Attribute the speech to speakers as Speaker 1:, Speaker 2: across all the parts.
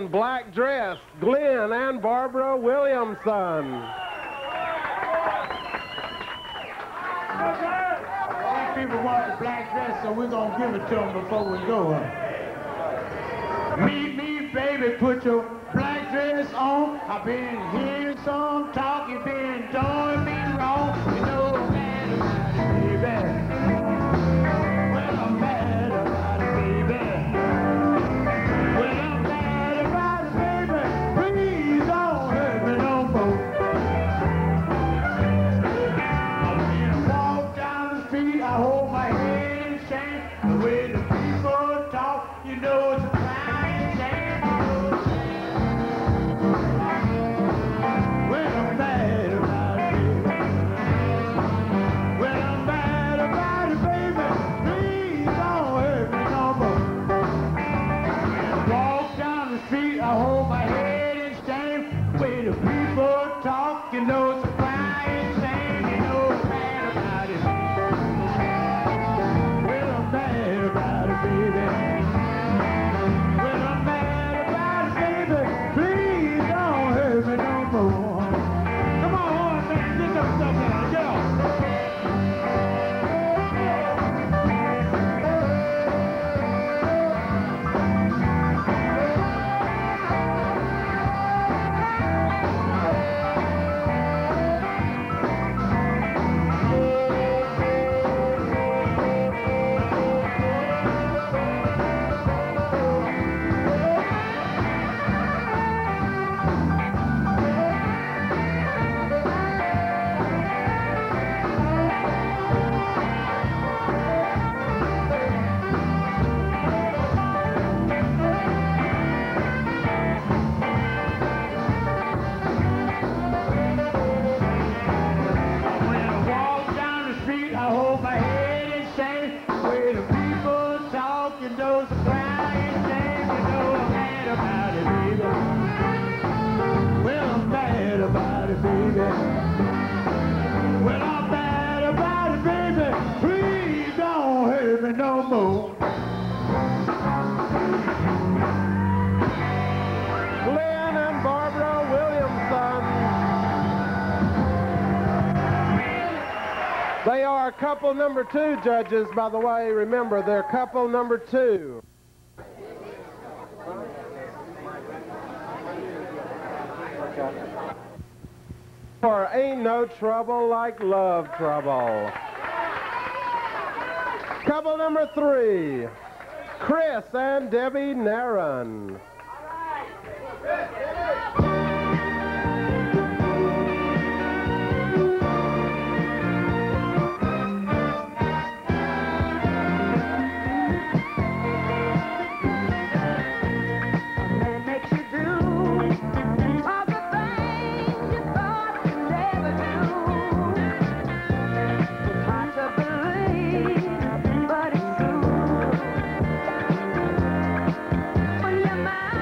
Speaker 1: in black dress, Glenn and Barbara Williamson.
Speaker 2: People want the black dress, so we're gonna give it to them before we go. Meet me, baby, put your black dress on. I've been hearing some talk, you've been doing me wrong. You know I'm mad about it, baby. Well, I'm mad about it, baby. Well, I'm mad about it, baby. Please don't hurt me no more. When I walk down the street, I hold my head in shame. The way the people talk, you know it's a crying shame. Well, I'm mad about it, baby. Well, I'm mad about it, baby. Please don't hurt me no more. When I walk down the street, I hold my head in shame. The way the people talk, you know it's a crying shame. You know I'm mad about it. Well, I'm mad about it, baby. Well, I'm mad about it, baby. Please don't hurt me no more. Come on, man, get some stuff down. Get off. When I walk down the street, I hold my head in shame. The way the people talk, you know it's a crying shame. You know I'm mad about it, baby. Well, I'm mad about it, baby. Well, I'm mad about it, baby. Please don't hurt me no more.
Speaker 1: Glenn and Barbara Williamson. They are couple number 2, judges, by the way. Remember, they're couple number 2. For Ain't No Trouble Like Love Trouble. Couple number 3, Chris and Debbie Naron.
Speaker 3: Makes you do all the things you thought you'd never do. It's hard to believe, but it's true. When your mind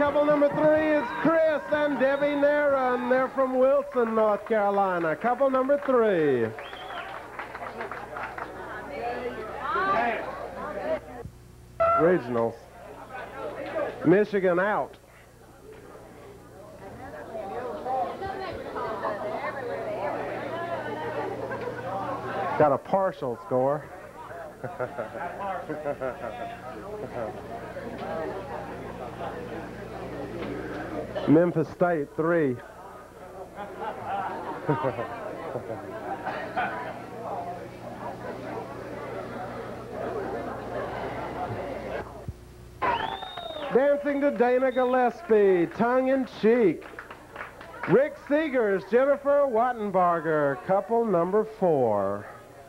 Speaker 1: couple number 3 is Chris and Debbie Nara, and they're from Wilson, North Carolina. Couple number 3. Regionals. Michigan out. Got a partial score. Memphis State 3. Dancing to Dana Gillespie, tongue in cheek. Rick Seegers, Jennifer Wattenbarger, couple number 4.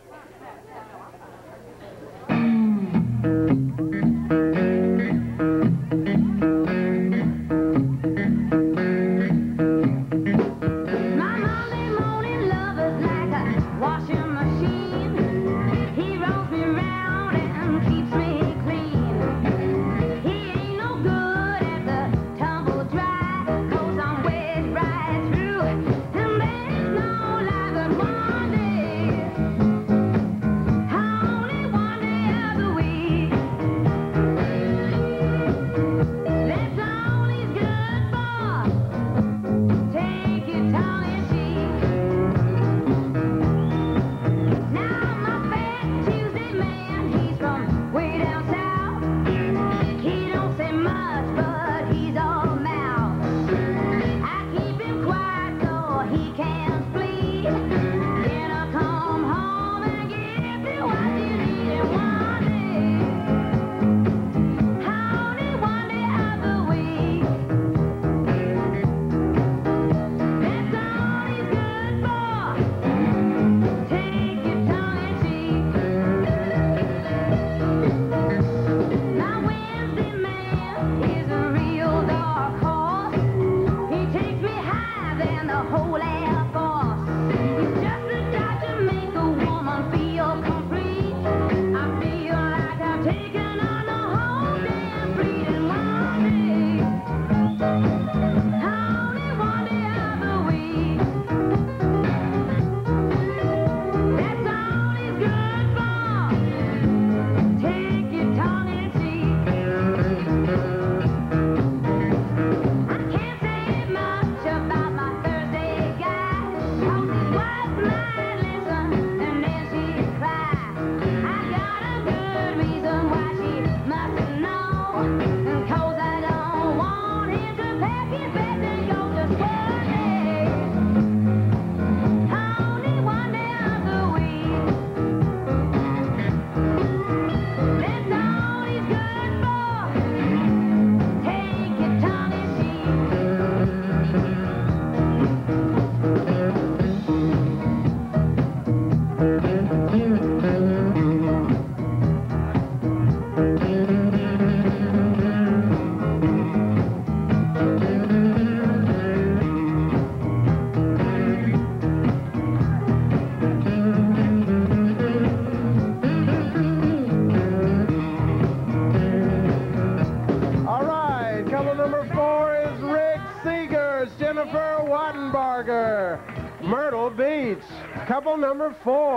Speaker 1: Myrtle Beach, couple number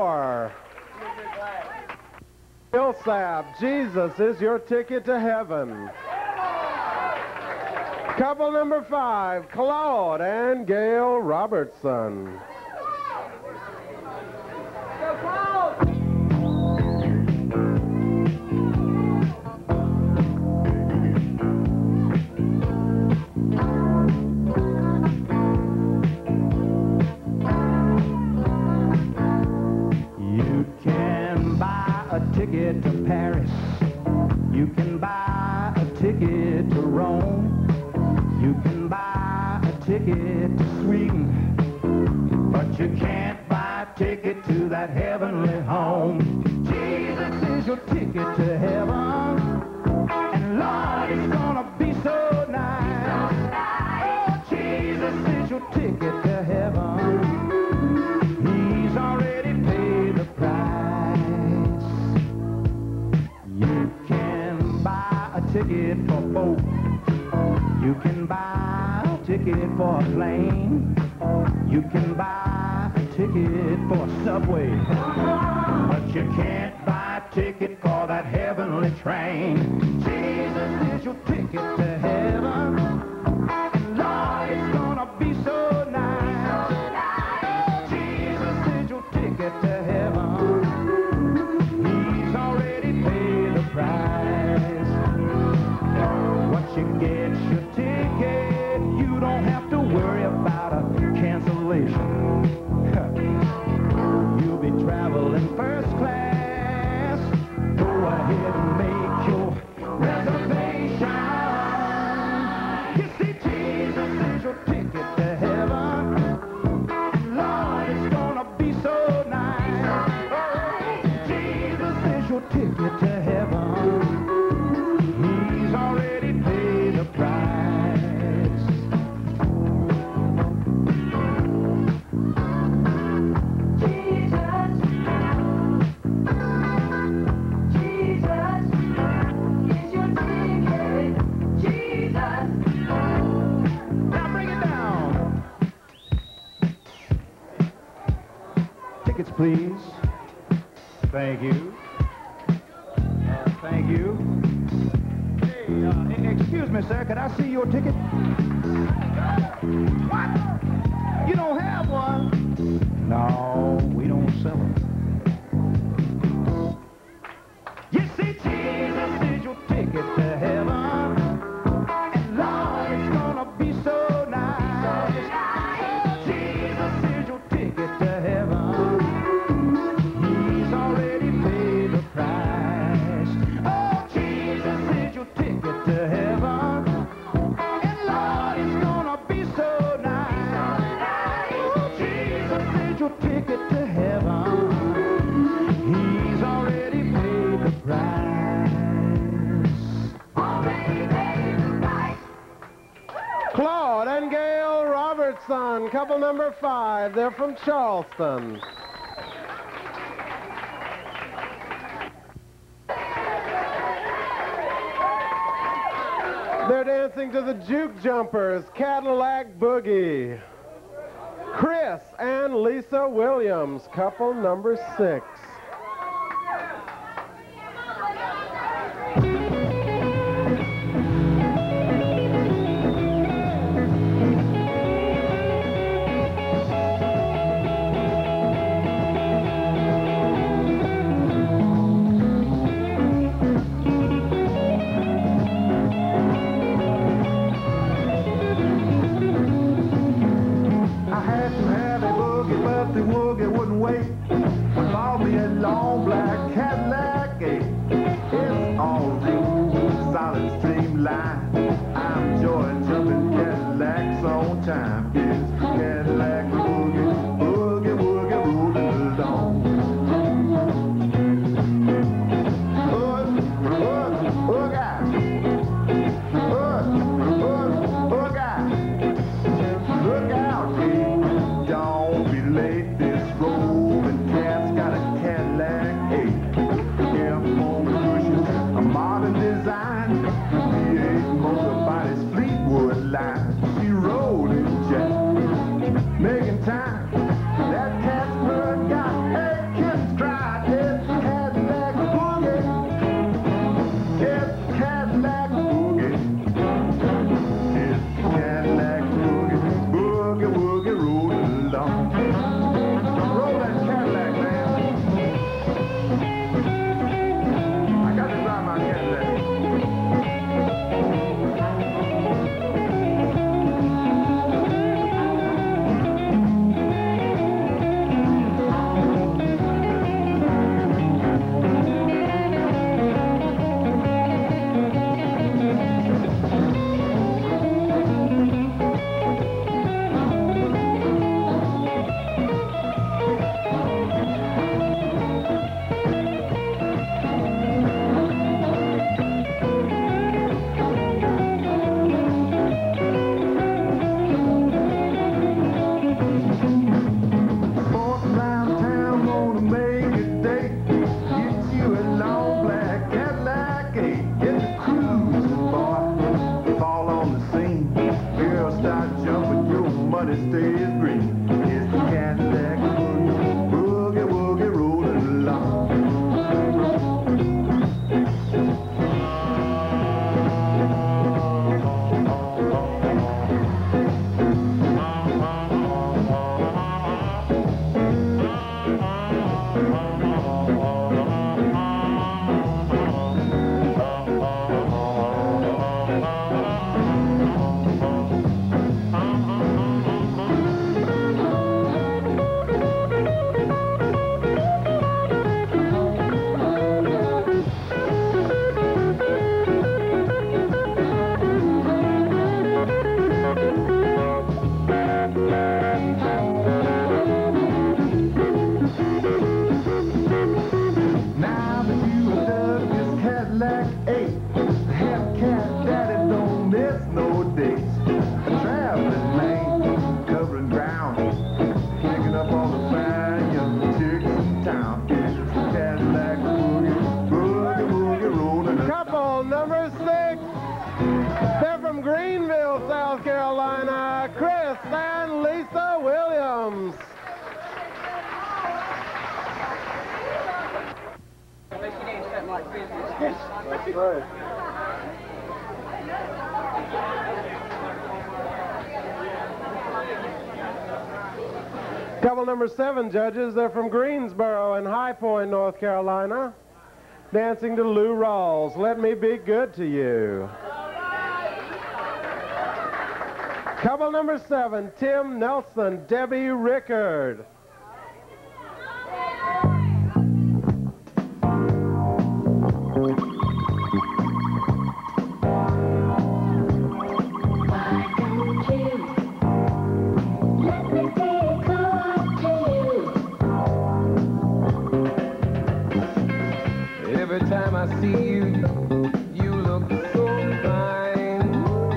Speaker 1: 4. Hillsap, Jesus is your ticket to heaven. Couple number 5, Claude and Gail Robertson.
Speaker 2: Ticket to Paris, you can buy a ticket to Rome, you can buy a ticket to Sweden, but you can't buy a ticket to that heavenly home. Jesus is your ticket to heaven, and Lord, it's gonna be so nice. Oh, Jesus is your ticket to heaven, he's already paid the price. You can buy a ticket for both. You can ticket for a plane. You can buy a ticket for a subway. But you can't buy a ticket for that heavenly train. Jesus is your ticket to heaven. And Lord, it's gonna be so nice. Jesus is your ticket to heaven. He's already paid the price. Once you get your ticket, you don't have to worry about a cancellation. You'll be traveling first class. Go ahead and make your reservation. You see, Jesus is your ticket to heaven. Lord, it's gonna be so nice. Jesus is your ticket to heaven. He's already paid the price. Tickets, please. Thank you. Thank you. Hey, excuse me, sir. Could I see your ticket? What? You don't have one? No, we don't sell them. You see, Jesus is your ticket to heaven. And Lord, it's gonna be so nice. Jesus is your ticket to heaven. He's already paid the price. Oh, Jesus is your ticket to heaven. And Lord, it's gonna be so nice. Oh, Jesus is your ticket to heaven. He's already paid the price. Already paid the price.
Speaker 1: Claude and Gail Robertson, couple number 5. They're from Charleston. They're dancing to the Juke Jumpers, Cadillac Boogie. Chris and Lisa Williams, couple number 6.
Speaker 4: Bought me a long black Cadillac, it's all smooth, solid streamline. I'm enjoying jumping Cadillacs on time. It's Cadillac boogie, boogie, boogie, rolling along. Look out, kid, don't be late. This roving cat's got a Cadillac 8. Careful on the cushions, a modern design, V8
Speaker 1: Right. Couple number 7 judges, they're from Greensboro and High Point, North Carolina. Dancing to Lou Rawls, Let Me Be Good to You. Couple number 7, Tim Nelson, Debbie Rickard.
Speaker 4: Every time I see you, you look so fine.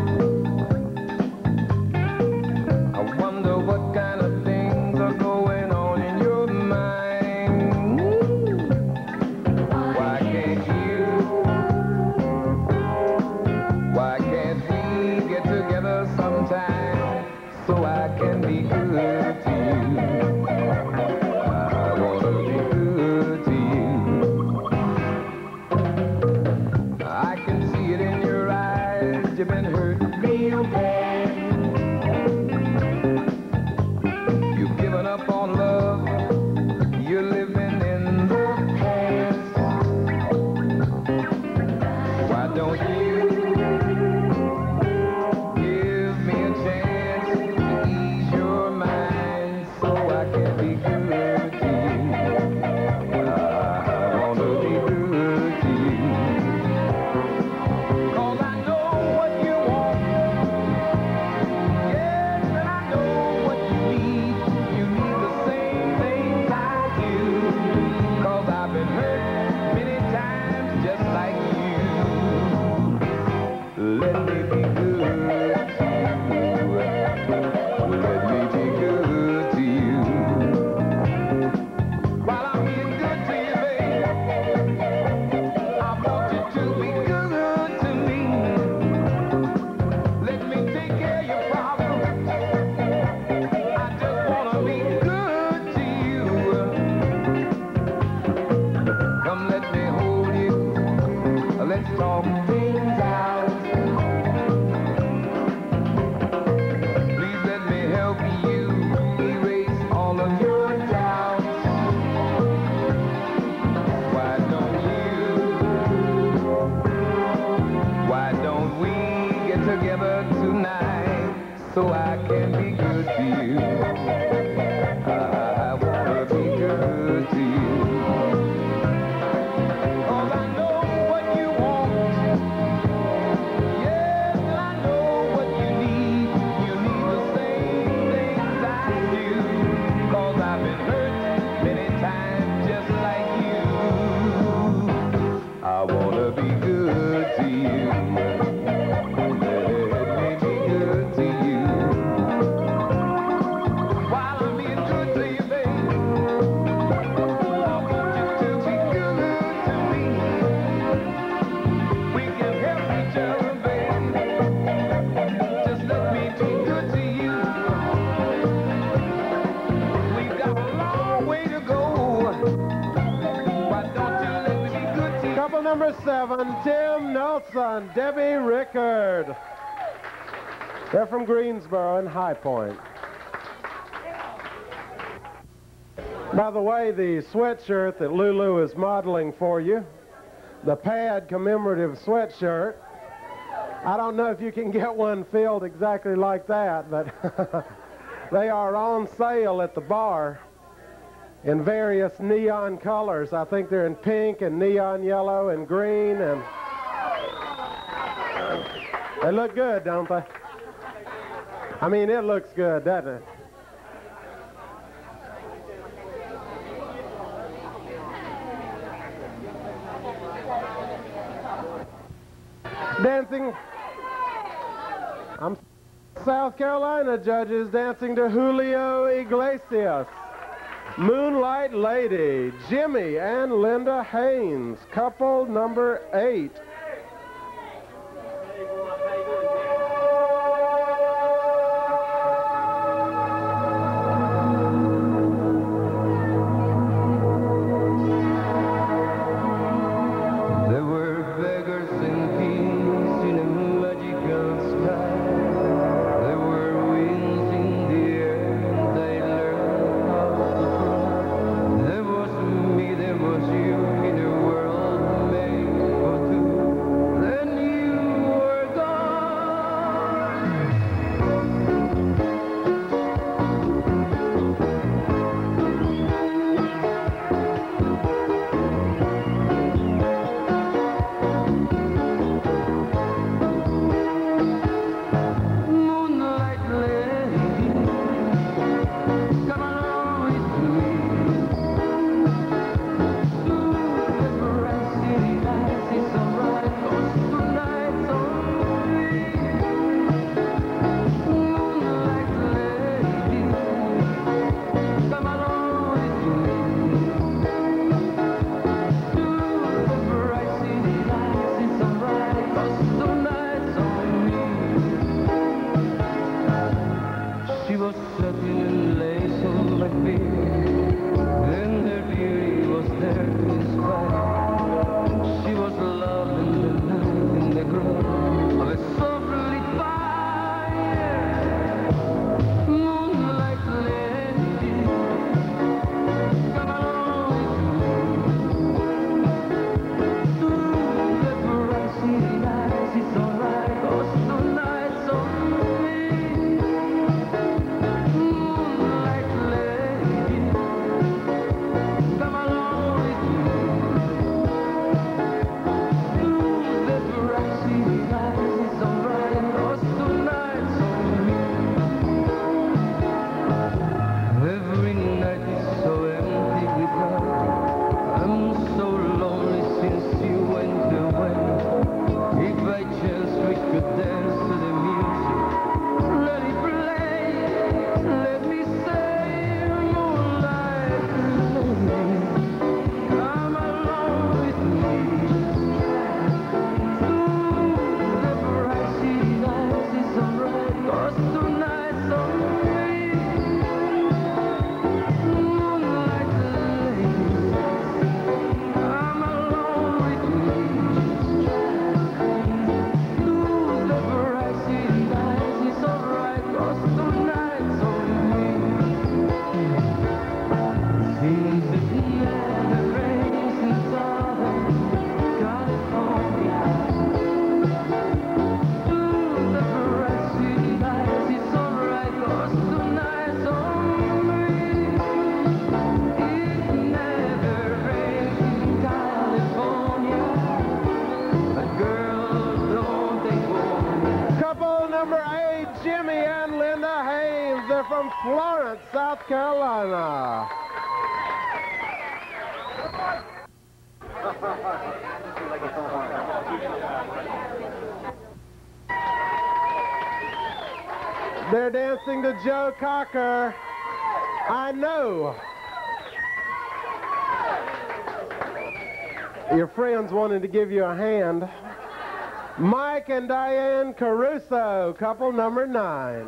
Speaker 4: I wonder what kind of things are going on in your mind. Why can't we get together sometime so I can be good to you? I wanna be good to you. I can see it in your eyes, you've been hurting real bad. You've given up on love, you're living in the past. Why don't you give me a chance to ease your mind so I can be good to you? I wanna be good to you. 'Cause I know what you want, yes, and I know what you need. You need the same things I do. 'Cause I've been hurt many times just like you. Let me be good to you. Let me be good to you. While I'm being good to you, baby, I want you to be good to me. Let me take care of your problems. I just wanna be good to you. Come, let me hold you. Let's talk things out. Please let me help you erase all of your doubts. Why don't we get together tonight so I can be good to you? I wanna be good to you. 'Cause I know what you want, yes, and I know what you need. You need the same things I do. 'Cause I've been hurt many times just like you. I wanna be good to you. Let me be good to you. While I'm being good to you, baby, I want you to be good to me. We can help each other, baby. Just let me be good to you. We've got a long way to go. Why don't you let me be good to you?
Speaker 1: Couple number 7, Tim Nelson, Debbie Rickard. They're from Greensboro and High Point. By the way, the sweatshirt that Lulu is modeling for you, the Pad commemorative sweatshirt, I don't know if you can get one filled exactly like that, but they are on sale at the bar in various neon colors. I think they're in pink and neon yellow and green, and they look good, don't they? I mean, it looks good, doesn't it? Dancing, South Carolina judges dancing to Julio Iglesias, Moonlight Lady, Jimmy and Linda Haynes, couple number 8.
Speaker 4: There were beggars
Speaker 1: from Florence, South Carolina. They're dancing to Joe Cocker. I know. Your friends wanted to give you a hand. Mike and Diane Caruso, couple number 9.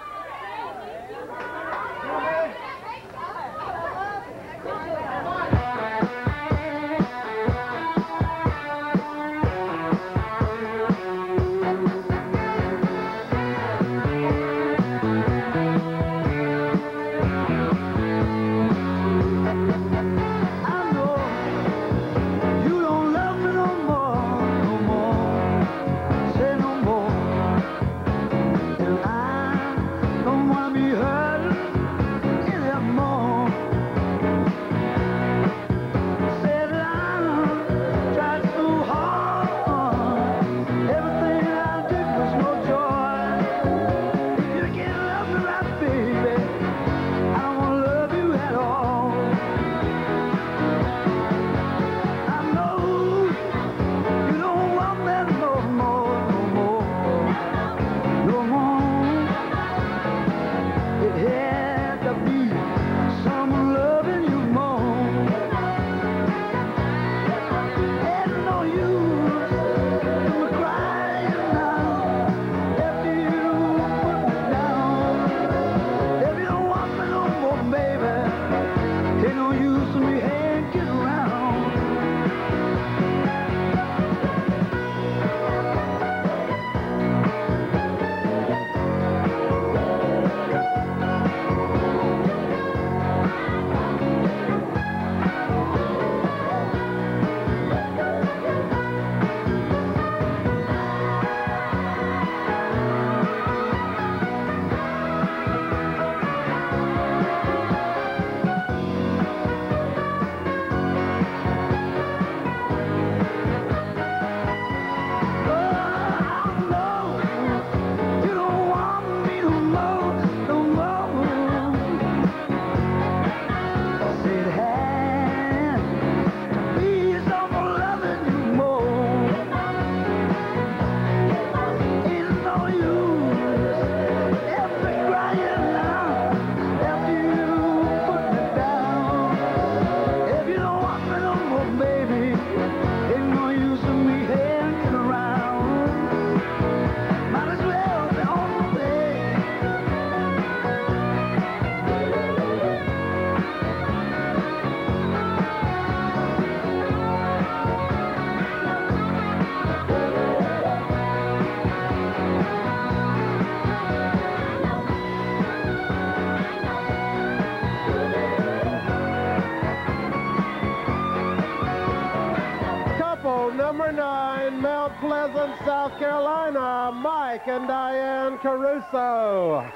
Speaker 1: Number 9, Mount Pleasant, South Carolina, Mike and Diane Caruso.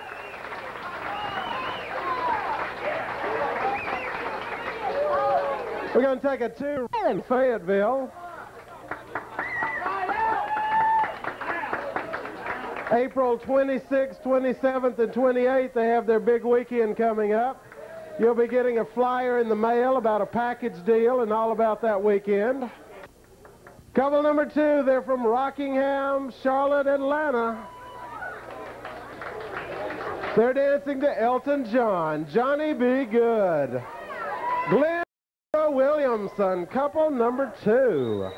Speaker 1: We're going to take a 2 in Fayetteville. April 26th, 27th, and 28th, they have their big weekend coming up. You'll be getting a flyer in the mail about a package deal and all about that weekend. Couple number 2, they're from Rockingham, Charlotte, Atlanta. They're dancing to Elton John, Johnny Be Good. Glenn Williamson, couple number 2.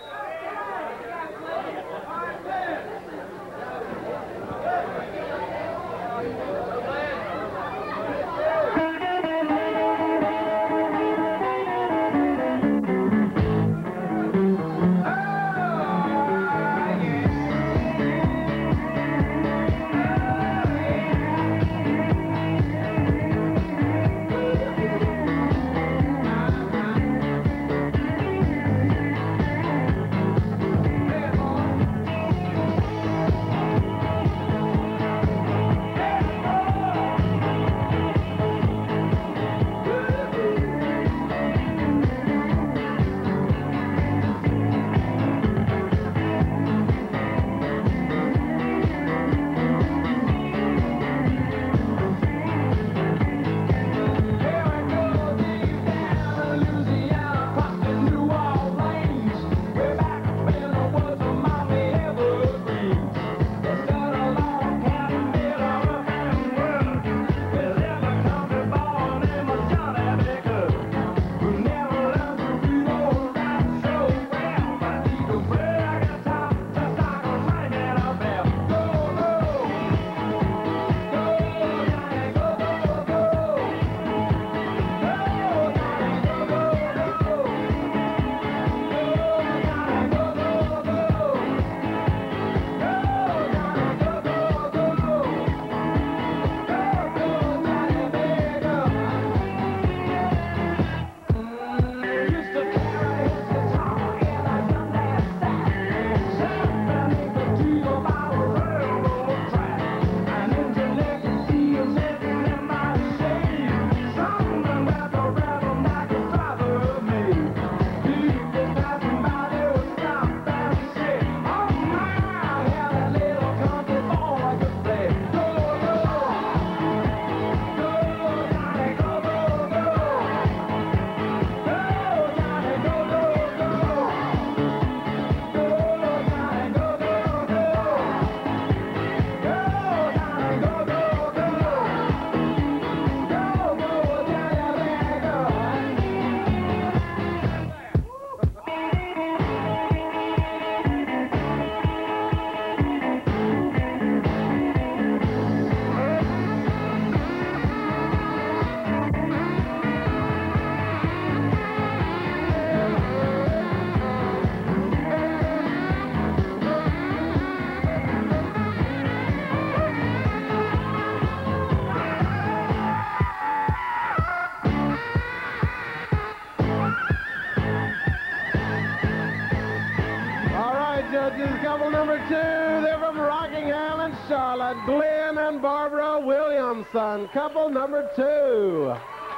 Speaker 1: is couple number 2. They're from Rockingham and Charlotte, Glenn and Barbara Williamson. Couple number 2.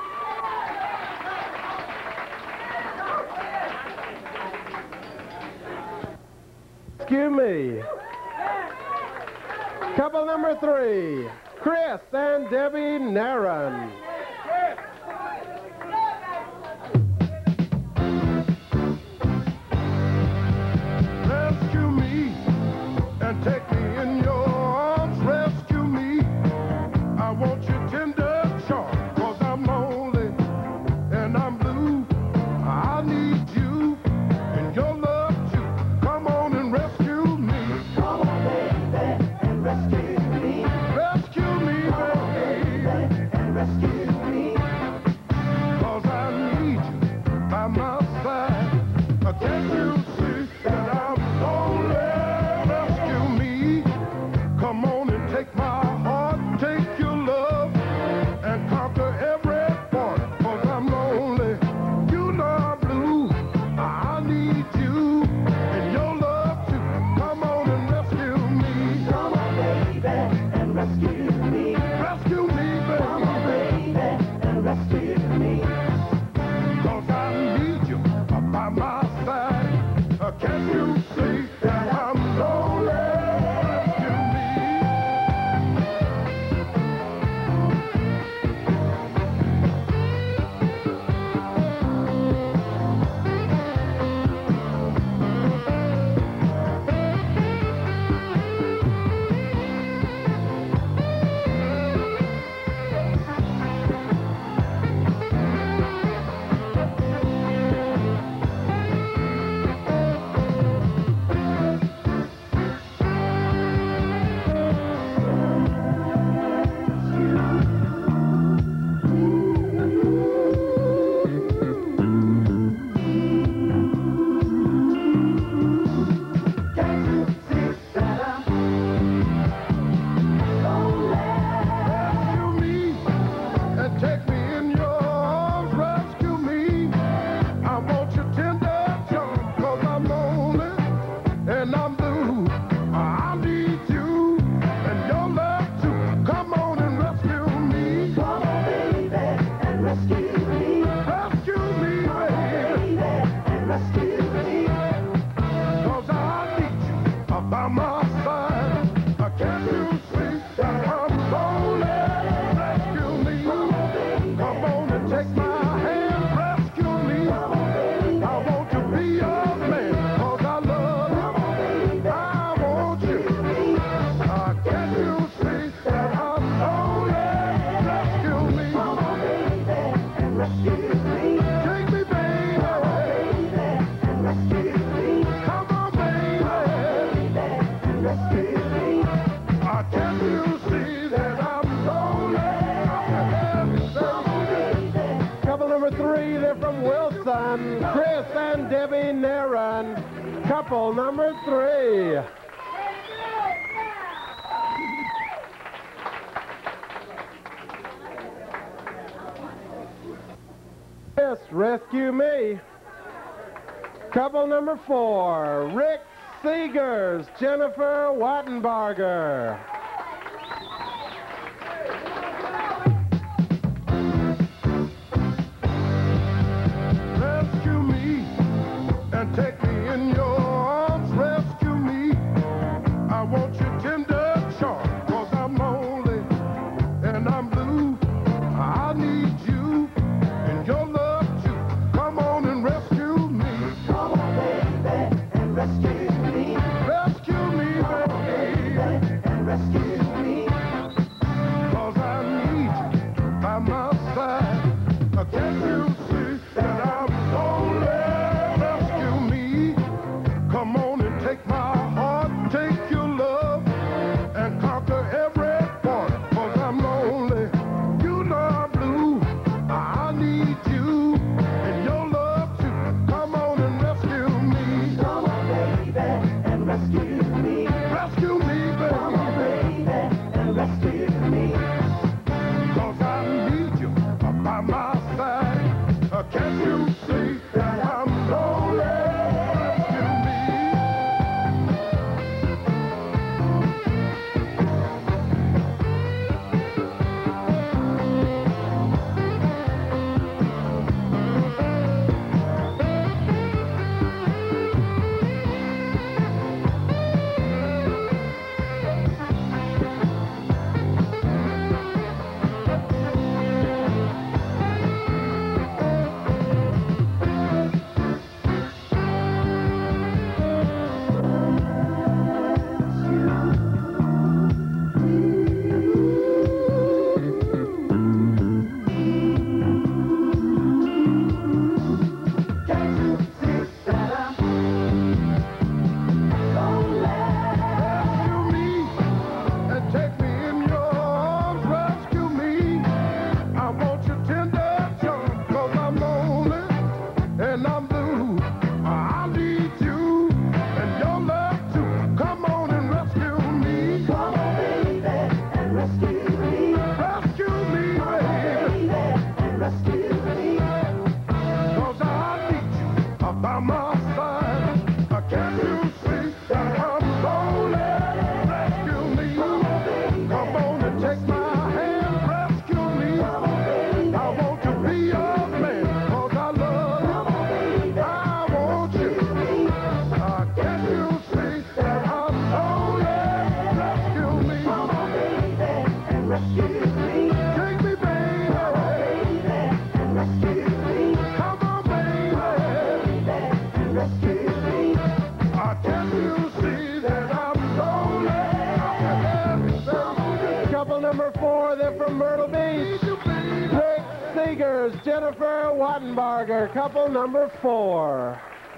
Speaker 1: Excuse me. Couple number 3. Chris and Debbie Naran.
Speaker 5: Rescue me and take me in your arms. Rescue me. I want your tender charm, 'cause I'm lonely and I'm blue. I need you and your love too. Come on and rescue me.
Speaker 3: Come on, baby, and rescue me.
Speaker 5: Rescue me, baby,
Speaker 3: And rescue me.
Speaker 5: 'cause I need you by my side. Can't you see that I'm lonely? Rescue me. Come on and take my heart, take your love, and conquer every part, 'cause I'm lonely. You know I'm blue. I need you and your love too. Come on and rescue me.
Speaker 3: Come on, baby, and rescue me.
Speaker 5: Rescue me,
Speaker 3: Come on,
Speaker 5: baby,
Speaker 3: baby, and rescue me.
Speaker 5: 'cause I need you by my side. Can't you see that I'm lonely? Rescue me.
Speaker 3: Can't you see that I'm lonely?
Speaker 5: Rescue me and take me in your arms. Rescue me. I want your tender charm, 'cause I'm lonely and I'm blue. I need you and your love too. Come on and rescue me.
Speaker 3: Come on, baby, and rescue me.
Speaker 5: Rescue me, baby,
Speaker 3: Baby, and rescue me.
Speaker 5: 'cause I need you by my side. Can't you see that I'm lonely? Rescue me. Come on and take my hand. Rescue me. I want to be your man, 'cause I love you. I want you. Can't you see that I'm lonely? Rescue me.
Speaker 3: Come on, baby, and rescue me.
Speaker 5: Take me, baby.
Speaker 3: Baby, and rescue me.
Speaker 5: Come on, baby.
Speaker 3: Baby, and rescue me.
Speaker 5: Can't you see that I'm lonely?
Speaker 1: Couple number 3, they're from Wilson, Chris and Debbie Naran. Couple number 3. Yes, rescue me. Couple number 4, Rick Seegers, Jennifer Wattenbarger.
Speaker 5: Rescue me and take me in your arms. Rescue me. I want your tender charm, 'cause I'm lonely and I'm blue. I need you and your love too. Come on and rescue me.
Speaker 3: Come on, baby, and rescue me.
Speaker 5: Rescue me, baby,
Speaker 3: And rescue me.
Speaker 5: 'cause I need you by my side. Can't you see that I'm lonely? Rescue me. Come on and take my heart, take your love, and conquer every part, 'cause I'm lonely. You know I'm blue. I need you and your love too. Come on and rescue me.
Speaker 3: Come on, baby, and rescue me.
Speaker 5: Rescue me,
Speaker 3: Come on,
Speaker 5: baby,
Speaker 3: baby, and rescue me.
Speaker 5: 'cause I need you by my side. Can't you see that I'm lonely? Rescue me.
Speaker 1: Jennifer Wattenbarger, couple number 4.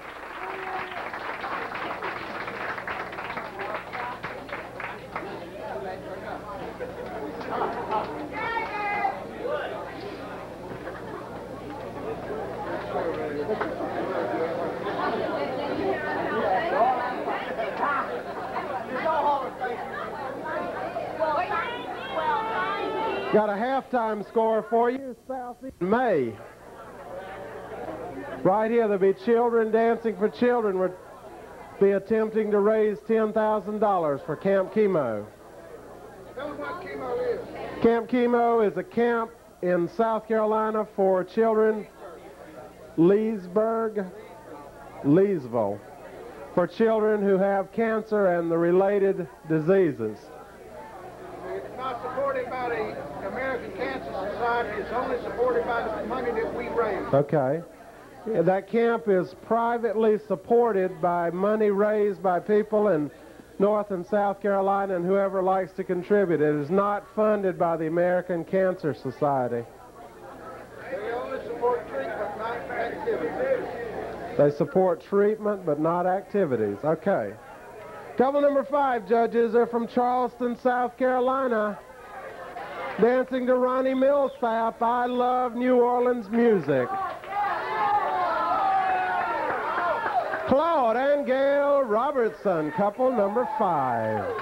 Speaker 1: Got a halftime score for you, Southeast May. Right here, there'll be children dancing for children. We'll be attempting to raise $10,000 for Camp Chemo.
Speaker 5: Tell them what chemo is.
Speaker 1: Camp Chemo is a camp in South Carolina for children, Leesville, for children who have cancer and the related diseases.
Speaker 5: It's not supported by the American Cancer Society. It's only supported by the money that we raise.
Speaker 1: Okay. That camp is privately supported by money raised by people in North and South Carolina and whoever likes to contribute. It is not funded by the American Cancer Society.
Speaker 5: They only support treatment, not activities.
Speaker 1: They support treatment but not activities. Okay. Couple number 5 judges are from Charleston, South Carolina. Dancing to Ronnie Millsap, I Love New Orleans Music. Claude and Gail Robertson, couple number 5.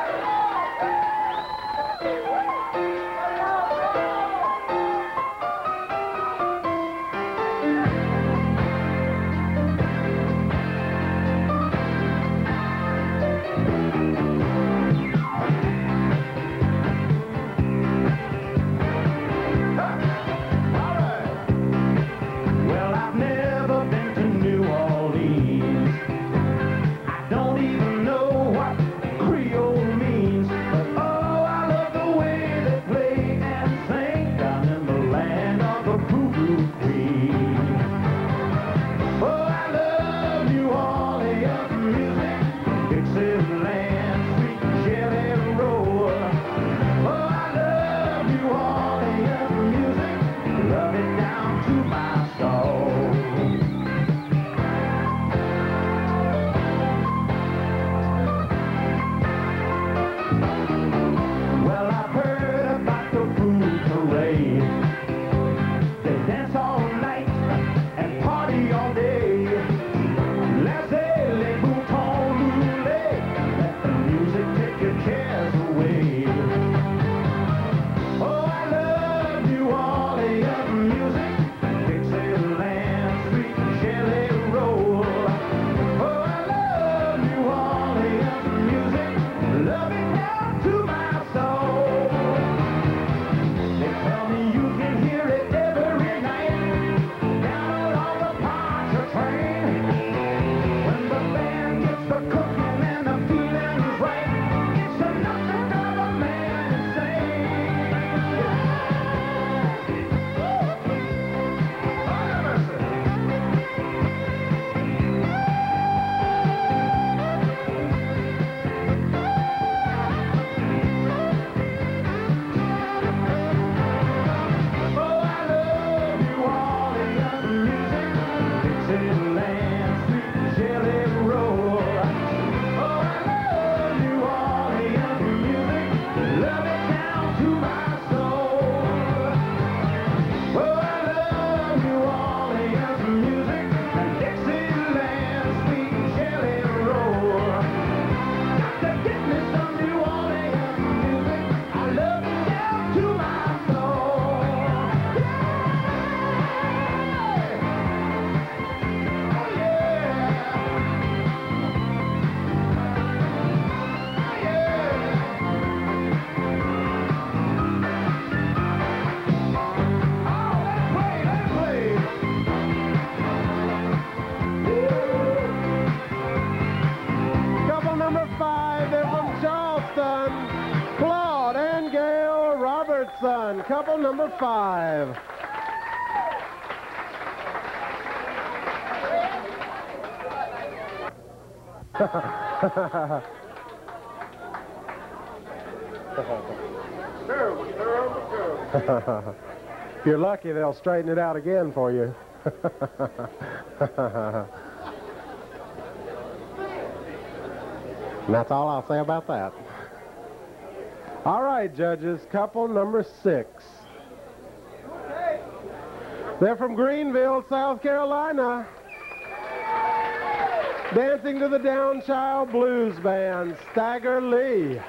Speaker 2: Well, I've never been to New Orleans. I don't even know what Creole means. But oh, I love the way they play and sing down in the land of the voodoo queen. Oh, I love New Orleans music, Dixieland, sweet jelly roll. Oh, I love New Orleans music, love it down to my soul. Well, I've heard about the food parade. They dance all night and party all day. Laissez les boutons rouler. Let the music take your cares away. Oh, I love New Orleans music, Dixieland, sweet jelly roll. Oh, I love New Orleans music, love it down to my soul. They tell me you can hear it every night down on the Pontchartrain. When the band gets the cooking and the feeling's right, it's enough to drive a man insane. Oh, I love New Orleans music, Dixieland, sweet jelly roll. Oh, I love New Orleans music, love it down to my soul. Oh, I love New Orleans music, Dixieland, sweet jelly roll. Got to get me some New Orleans music, I love it down to my soul. Oh, let it play.
Speaker 1: Couple number 5, they're from Charleston. Claude and Gail Robertson, couple number 5.
Speaker 5: Terrible, terrible, terrible.
Speaker 1: If you're lucky, they'll straighten it out again for you. And that's all I'll say about that. All right, judges, couple number 6. They're from Greenville, South Carolina. Dancing to the Downchild Blues Band, Stagger Lee.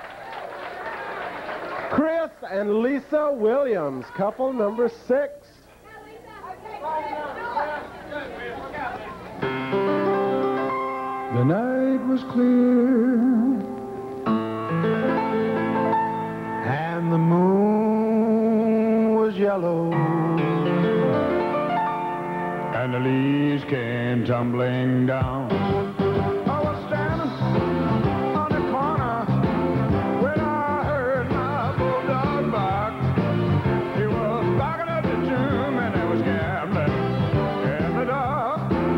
Speaker 1: Chris and Lisa Williams, couple number 6.
Speaker 5: The night was clear and the moon was yellow and the leaves came tumbling down. I was standing on the corner when I heard my bulldog bark. He was barking up the tomb and it was gambling in the dark.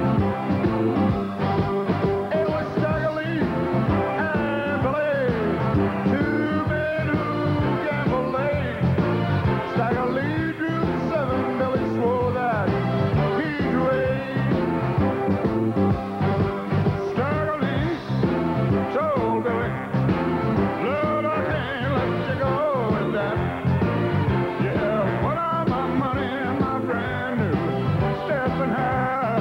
Speaker 5: It was Stagger Lee and Billy, 2 men who gambled late. Stagger Lee drew 7, Billy swore that he'd wait. Stagger Lee told Billy, Lord, I can't let you go with that. Yeah, what are my money and my brand new Stephen hat?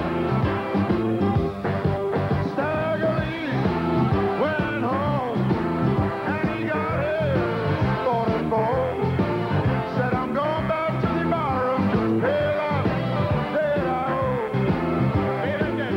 Speaker 5: Stagger Lee went home and he got his 44. Said, I'm going back to the barroom to pay that debt I owe. Pay that debt.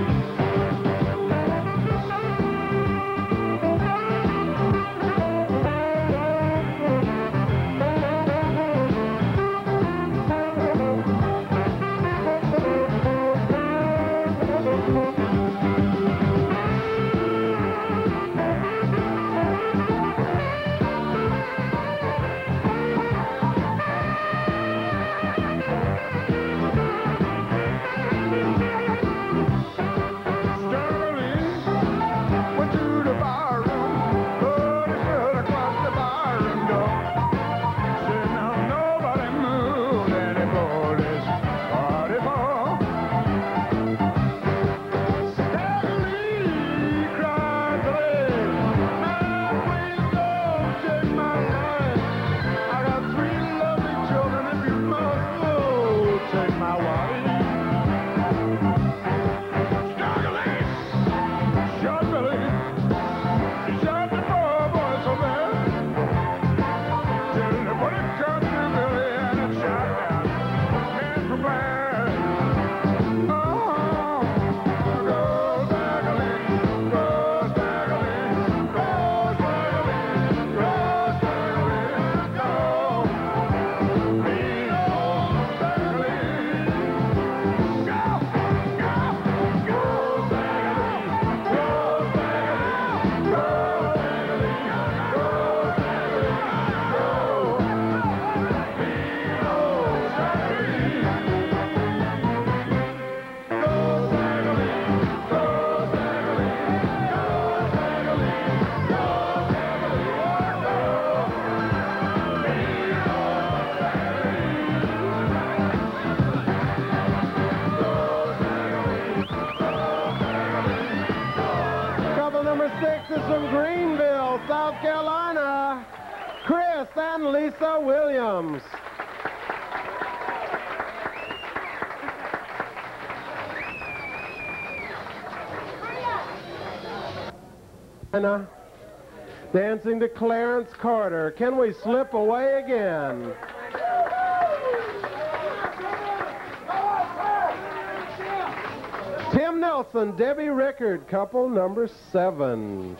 Speaker 5: Stagger Lee went to the barroom, put his foot across the barroom door. Said, now nobody moved, and he pulled his 44. Stagger Lee cried, Billy, man, please don't take my life. I got 3 lovely children, if you must, oh, take my wife. Stagger Lee shot Billy. He shot the poor boy so bad. Till the bullet cut through Billy and it shot down his bad. Oh, go Stagger Lee, go Stagger Lee, go Stagger Lee, go Stagger Lee, go. Lean on Stagger Lee. Go, go, go Stagger Lee, go Stagger Lee, go Stagger Lee, go Stagger Lee, go. Lean on Stagger Lee. Go Stagger Lee, go Stagger Lee, go Stagger Lee, go Stagger Lee, go. Lean on Stagger Lee.
Speaker 1: Couple number 6 is from Greenville, South Carolina. Chris and Lisa Williams. Dancing to Clarence Carter. Can we slip away again? Tim Nelson, Debbie Rickard, couple number 7.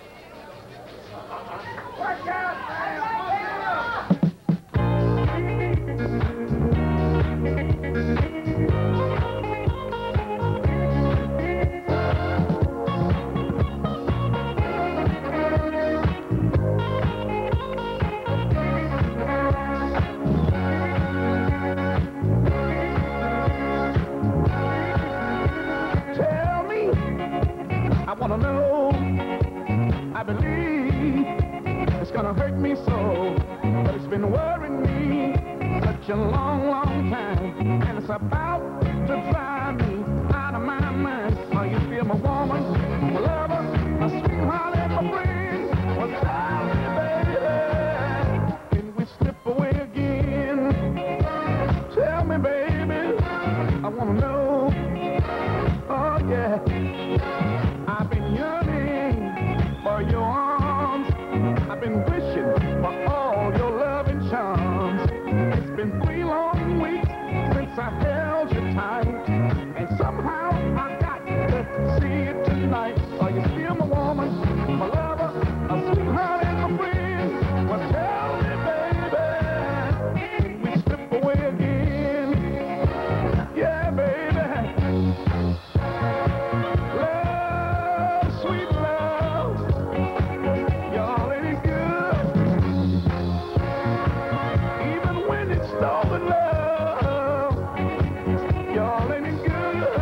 Speaker 5: Tell me, I want to know. I believe it's gonna hurt me so, but it's been worrying me. The such a long, long time, and it's about to drive me out of my mind. Are you still my woman, my lover, my sweetheart, and my friend? Well, tell me, baby, can we slip away again? Tell me, baby, I wanna know. Oh yeah, I've been yearning for your arms. I've been wishing for all your loving charms. It's been 3 long weeks since I held you tight, and somehow I got to see it tonight. Are you still my woman, my lover, a sweetheart, and my friend? Well, tell me, baby, can we slip away again? Yeah, baby. Love, sweet love, y'all ain't good. Even when it's stolen love, y'all ain't good.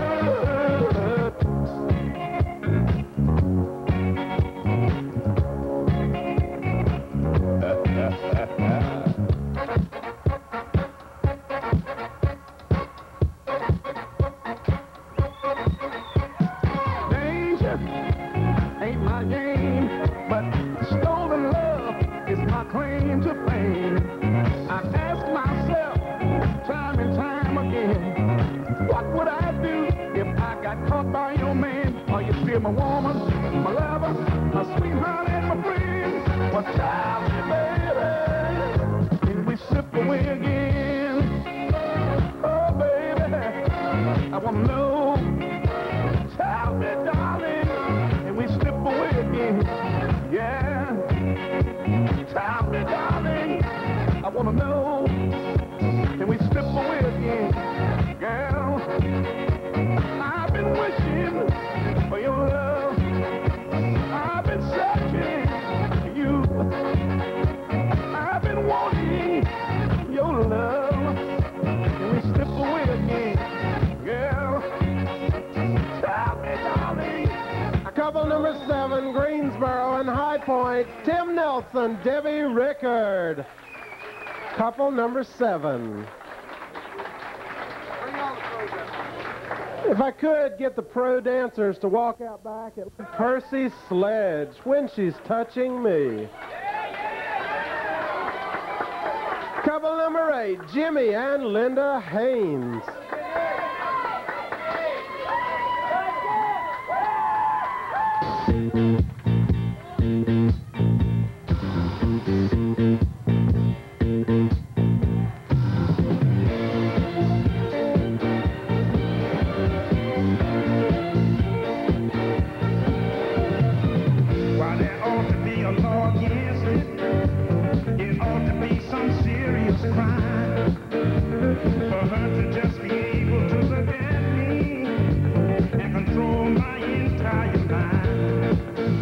Speaker 5: Danger ain't my game, but stolen love is my claim to fame. I've asked myself time and time again, what would I do if I got caught by your man? Are you still my woman, my lover, my sweetheart, and my friend? Well, tell me, baby, can we slip away again? Oh, baby, I wanna know. Tell me, darling, can we slip away again? Yeah. Tell me, darling, I wanna know. Can we slip away again? Girl, I've been wishing for your love. I've been searching for you. I've been wanting your love. Can we slip away again? Girl, tell me, darling.
Speaker 1: Couple number 7, Greensboro and High Point, Tim Nelson, Debbie Rickard. Couple number 7. If I could get the pro dancers to walk out back at Percy Sledge, When She's Touching Me. Couple number 8, Jimmy and Linda Haynes.
Speaker 2: Why there ought to be a law against it. It ought to be some serious crime for her to just be able to look at me and control my entire mind.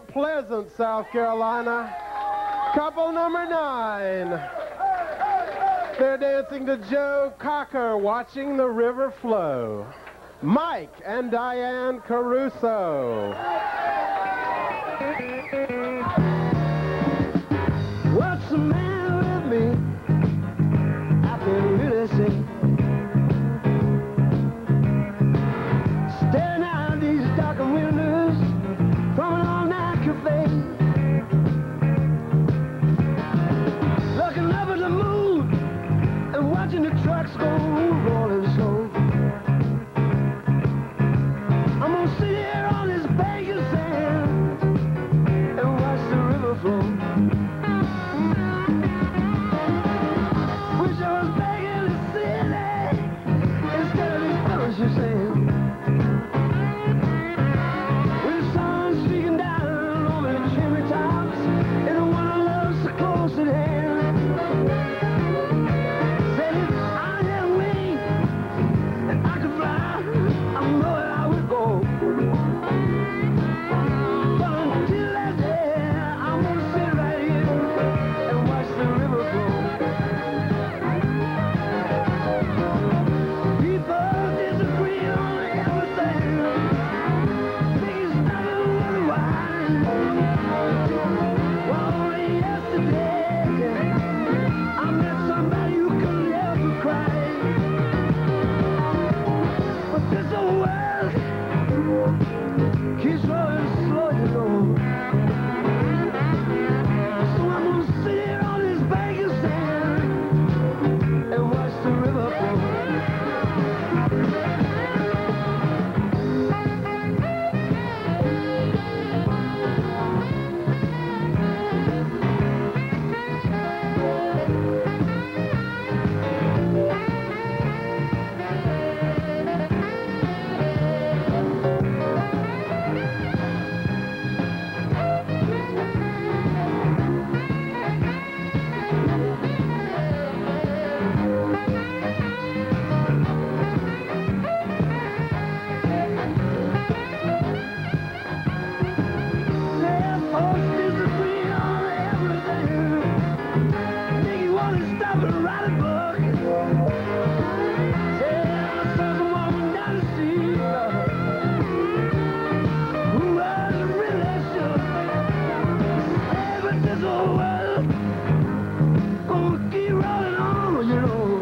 Speaker 1: Mount Pleasant, South Carolina. Couple number 9. They're dancing to Joe Cocker, Watching the River Flow. Mike and Diane Caruso.
Speaker 3: What's the matter with me? I can really see. Staring out these darkened windows from an all-night cafe. Looking up at the moon and watching the trucks go rolling slow. I'm gonna sit here on this bank of sand and watch the river flow. Wish I was back in the city instead of these fellowship sand. With the sun streaking down on the chimney tops and the one I love so close at hand. Said if I had wings and I could fly, I know where I would go. But until that day, I'm gonna sit right here and watch the river flow. People disagree on everything. Think it's nothing worthwhile. Well, only yesterday, I met somebody who couldn't help but cry. But this old world keeps rolling slow, you know. So I'm gonna sit here on this bank of sand and watch the river flow. Yeah, folks disagree on everything. Think you wanna stop and write a book. Yeah, I saw some woman down the street who was really shook. Yeah, but this old world gonna keep rolling on, you know.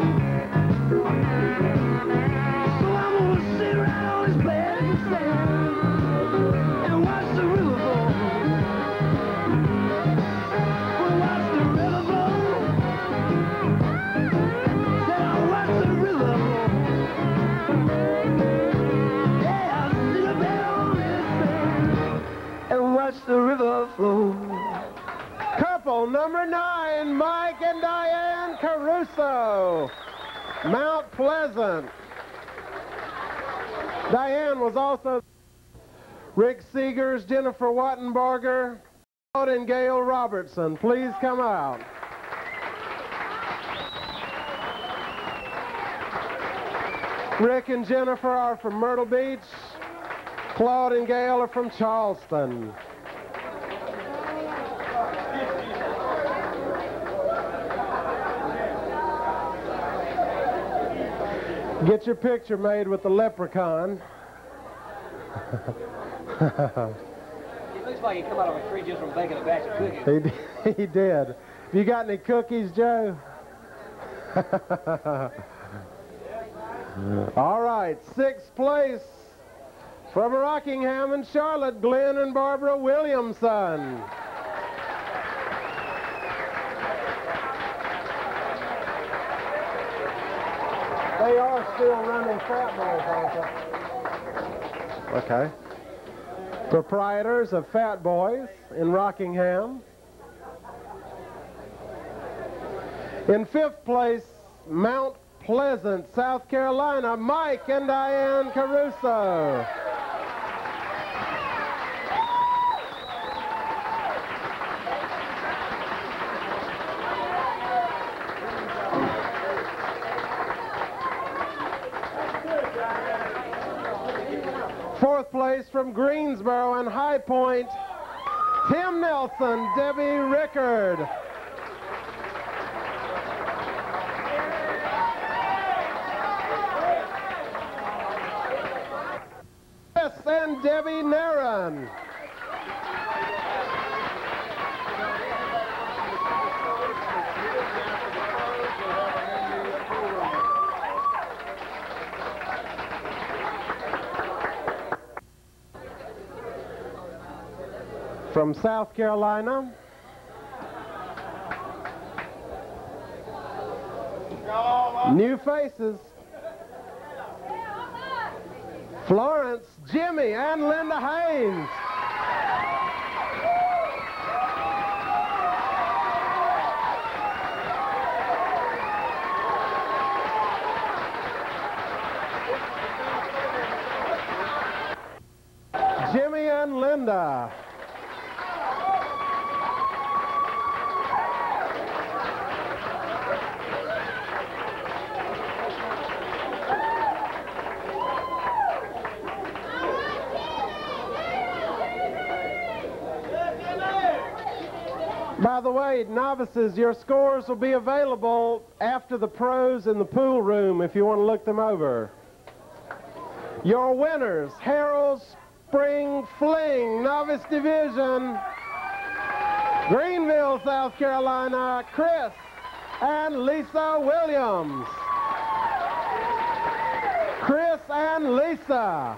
Speaker 3: So I'm gonna sit right on this bed of sand and watch the river flow. We'll watch the river flow. Said I'll watch the river flow. Yeah, I'll sit up there on this sand and watch the river flow.
Speaker 1: Couple number 9, Mike and Diane Caruso. Mount Pleasant. Diane was also Rick Seegers, Jennifer Wattenbarger, and Gail Robertson. Please come out. Rick and Jennifer are from Myrtle Beach. Claude and Gail are from Charleston. Get your picture made with the leprechaun.
Speaker 6: It looks like he come out of a tree just from baking a batch of cookies.
Speaker 1: He did. Have you got any cookies, Joe? All right, 6th place from Rockingham and Charlotte, Glenn and Barbara Williamson. They are still running Fat Boys, aren't they? Okay. Proprietors of Fat Boys in Rockingham. In 5th place, Mount Pleasant, South Carolina, Mike and Diane Caruso. Fourth place from Greensboro and High Point, Tim Nelson, Debbie Rickard. Chris and Debbie Naran. From South Carolina, new faces. Florence, Jimmy, and Linda Haynes. Jimmy and Linda. By the way, novices, your scores will be available after the pros in the pool room if you want to look them over. Your winners, Harold Spring Fling, Novice Division, Greenville, South Carolina, Chris and Lisa Williams. Chris and Lisa.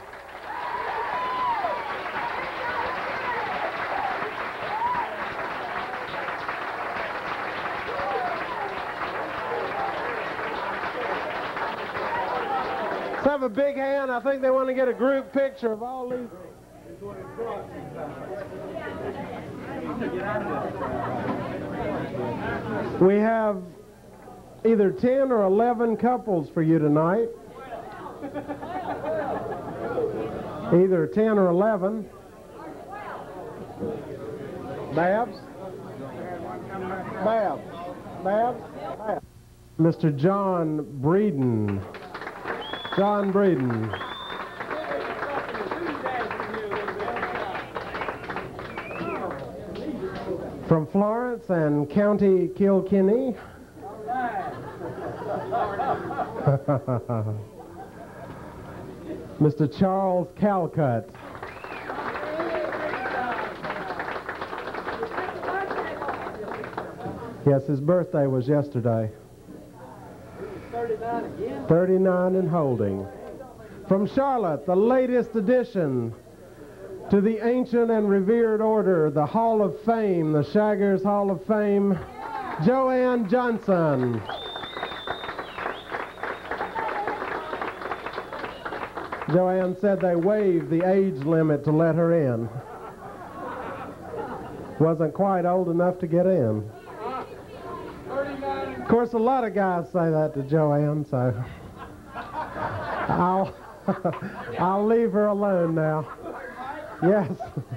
Speaker 1: Let's have a big hand. I think they want to get a group picture of all these. We have either 10 or 11 couples for you tonight. Either 10 or 11. Babs? Babs? Babs? Babs? Mr. John Breeden. John Breeden. From Florence and County Kilkenny. Mr. Charles Calcutt. Yes, his birthday was yesterday. 39 and holding. From Charlotte, the latest addition to the ancient and revered order, the Hall of Fame, the Shaggers Hall of Fame, Joanne Johnson. Joanne said they waived the age limit to let her in. Wasn't quite old enough to get in. Of course, a lot of guys say that to Joanne, so I'll leave her alone now. Yes.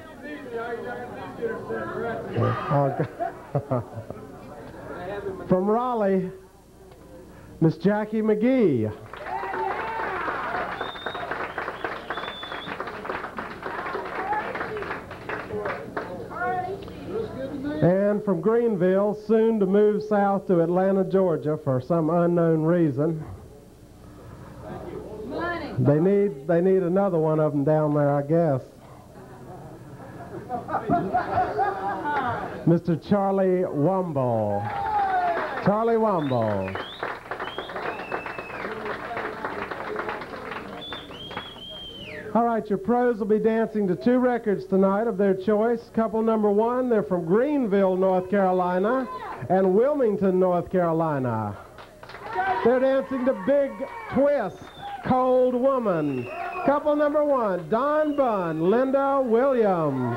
Speaker 1: From Raleigh, Miss Jackie McGee. And from Greenville, soon to move south to Atlanta, Georgia for some unknown reason. They need another one of them down there, I guess. Mr. Charlie Wumble. Charlie Wumble. All right, your pros will be dancing to 2 records tonight of their choice. Couple number 1, they're from Greenville, North Carolina, and Wilmington, North Carolina. They're dancing to Big Twist, Cold Woman. Couple number 1, Don Bunn, Linda Williams.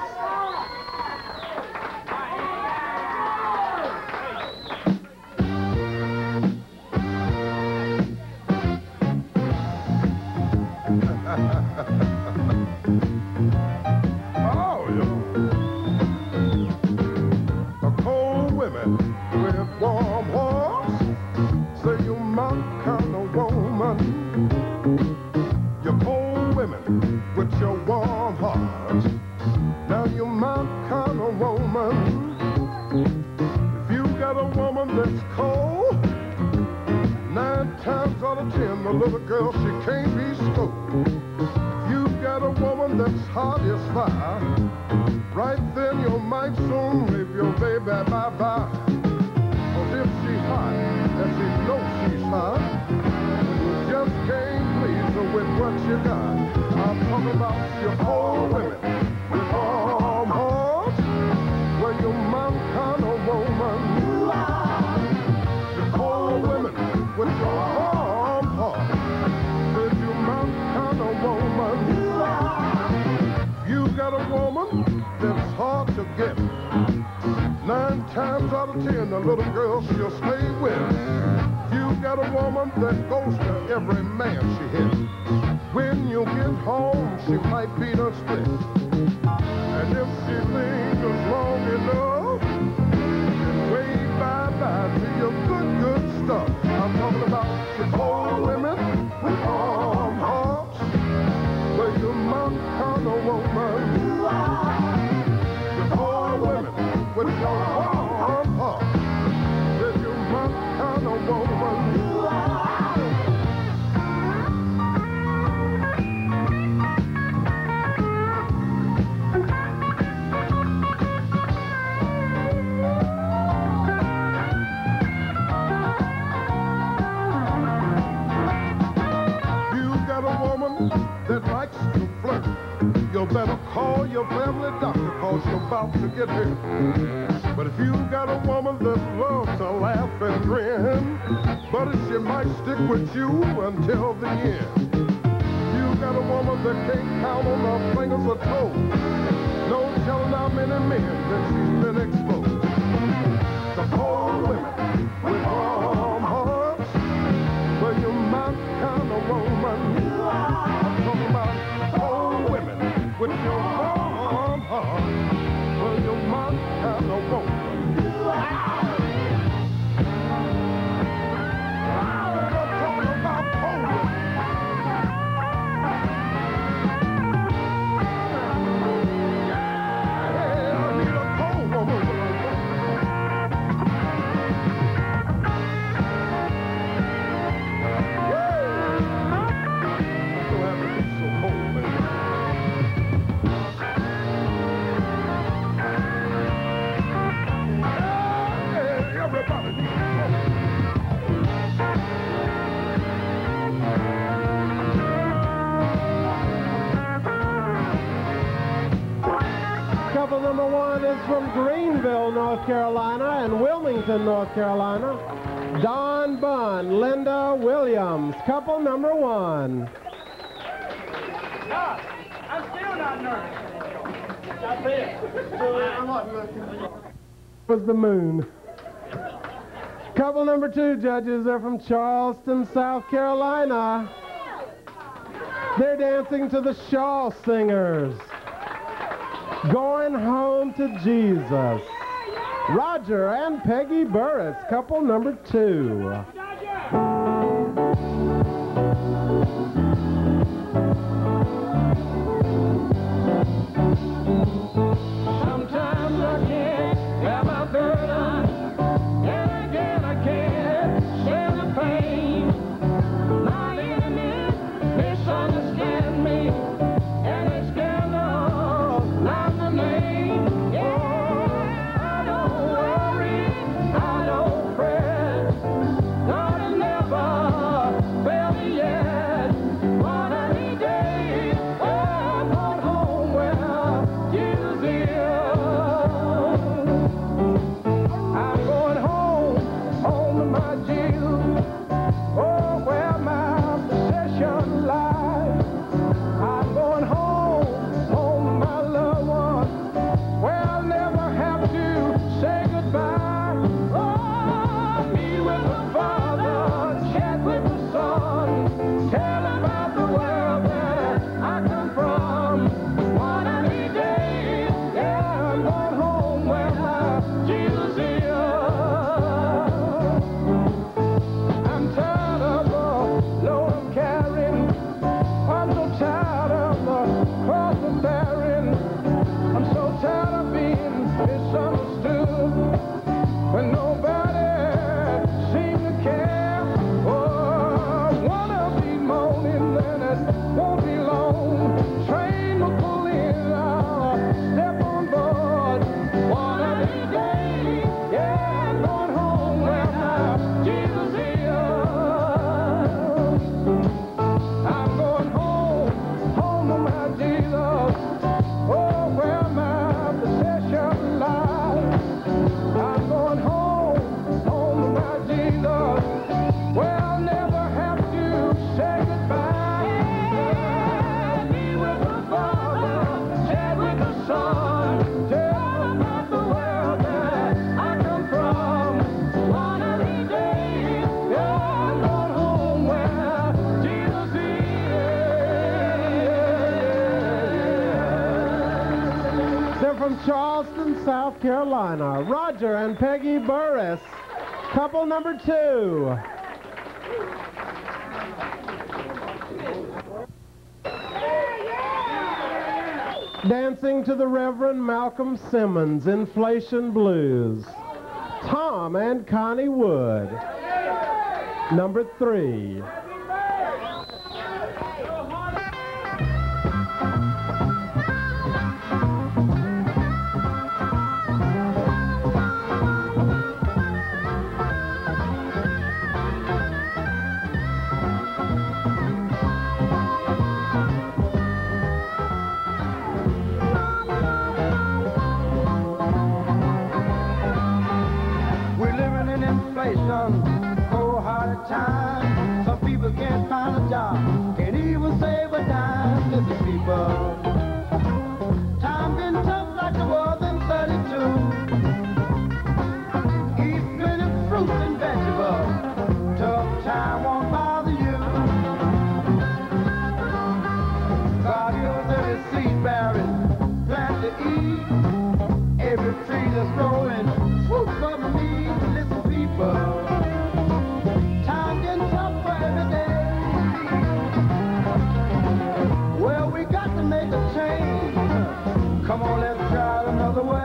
Speaker 5: With your warm heart, now you might kind of a little girl, she can't be stopped. You've got a woman that's hot as fire. Right then you might soon leave your baby bye-bye. Cause if she's hot, and she knows she's hot, you just can't please her with what you got. I'm talking about your old women with warm hearts, where your mount kind of woman. The cold women with your warm heart, with your mount kind of woman. You got a woman that's hard to get. 9 times out of 10, the little girl she'll stay with. You got a woman that goes to every man she hits. When you get home, she might beat her split. And if she lingers long enough, then wave bye-bye to your good stuff. I'm talking about the old women with warm hearts, where your mount kind of woman. The old women with your warm heart, where your mount kind of woman. That likes to flirt, you better call your family doctor, cause you're about to get hurt. But if you got a woman that loves to laugh and grin, buddy, she might stick with you until the end. You got a woman that can't count on her fingers or toes, no telling how many men that she's been exposed. The poor women with warm hearts, where you might kind of woman. I'm talking about old women with your warm heart, where your mouth kind of woman. I'm talking about old women. Yeah, I need a cold woman.
Speaker 1: Couple number 1 is from Greenville, North Carolina, and Wilmington, North Carolina. Don Bunn, Linda Williams. Couple number 1.
Speaker 2: I'm still not nervous. That's it.
Speaker 1: Was the moon. Couple number 2 judges are from Charleston, South Carolina. They're dancing to the Shaw Singers. Going Home to Jesus. Roger and Peggy Burris, couple number 2.
Speaker 3: Sometimes I can't bear my burden, and again I can't stand the pain. My enemies misunderstand me, and they scandal not the name. Yeah, I don't worry, I don't fret. God has never failed me yet. One of these days, I'm going home where Jesus is. I'm going home, home to my Jesus. Oh, where my possession lies. I'm going
Speaker 1: from Charleston, South Carolina, Roger and Peggy Burris, couple number 2. Dancing to the Reverend Malcolm Simmons, Inflation Blues, Tom and Connie Wood, number 3.
Speaker 3: Oh, hard time. Some people can't find a job, can't even save a dime. Listen, people, time been tough like it was in 32. Eat plenty of fruits and vegetables. Tough time won't bother you. God heals every seed bearing plant to eat. Every tree that's growing fruit for me. Listen, people. Come on, let's try it another way.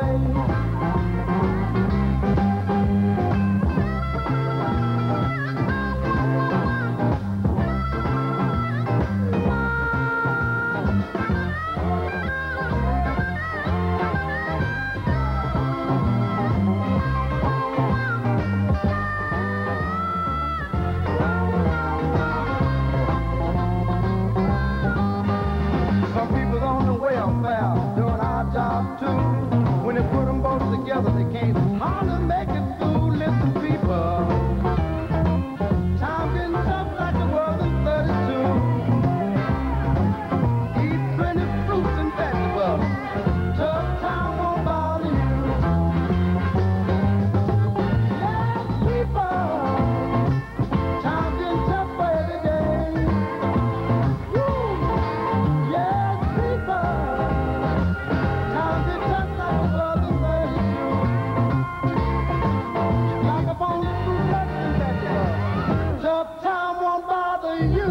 Speaker 3: Some people on the welfare doing our job too. When they put them both together, they can't hardly make it through. Listen, people, time been tough like it was in 32. Eat plenty of fruits and vegetables. Tough time won't bother you. Yes, people, time been tough for every day. Woo. Yes, people. Time been tough like it was in 32. Like a bone of fruit, nuts and vegetables. Tough time won't bother you.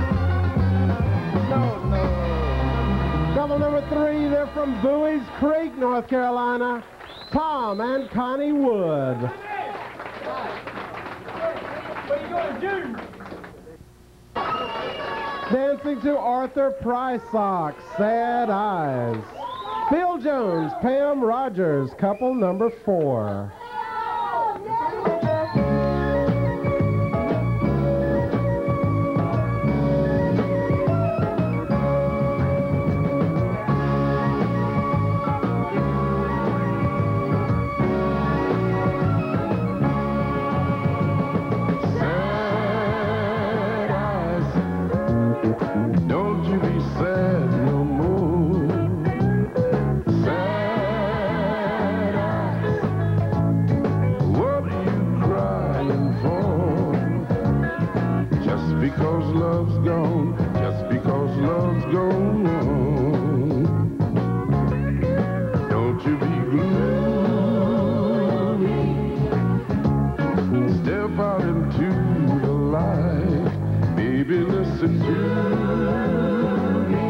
Speaker 3: No, no.
Speaker 1: Couple number 3, they're from Bowie's Creek, North Carolina, Tom and Connie Wood.
Speaker 2: What are you going to do?
Speaker 1: Dancing to Arthur Prysock, Sad Eyes, Phil Jones, Pam Rogers, couple number 4.
Speaker 5: Sad eyes, don't you be sad no more. Sad eyes, what are you crying for? Just because love's gone, just because love's gone wrong. Don't you be gloomy. Step out into the light, baby, listen to me.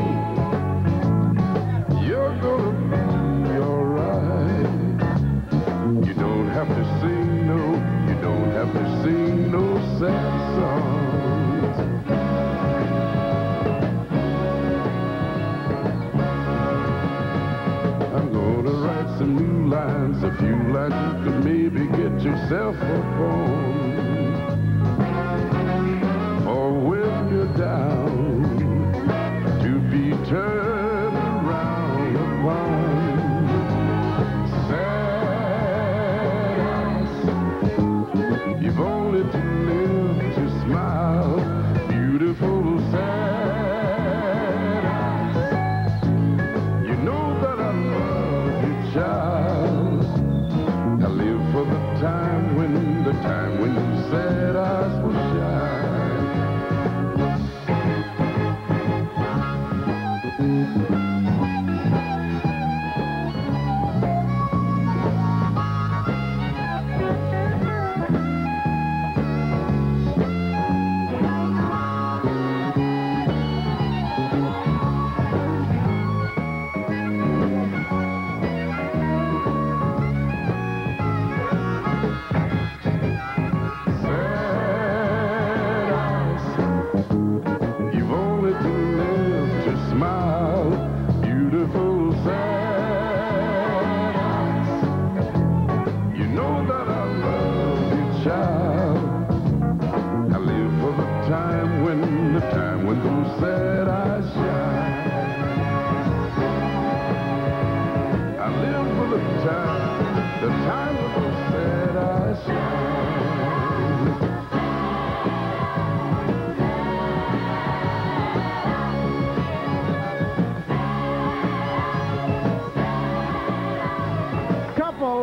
Speaker 5: You're gonna be alright. You don't have to sing no, you don't have to sing no sad songs. I'm gonna write some new lines, a few lines you could maybe get yourself up on. Or when you're down, to be turned around upon. Sad eyes, you've only to live to smile. Beautiful sad eyes, you know that I love you, child. I live for the time when your sad eyes will shine.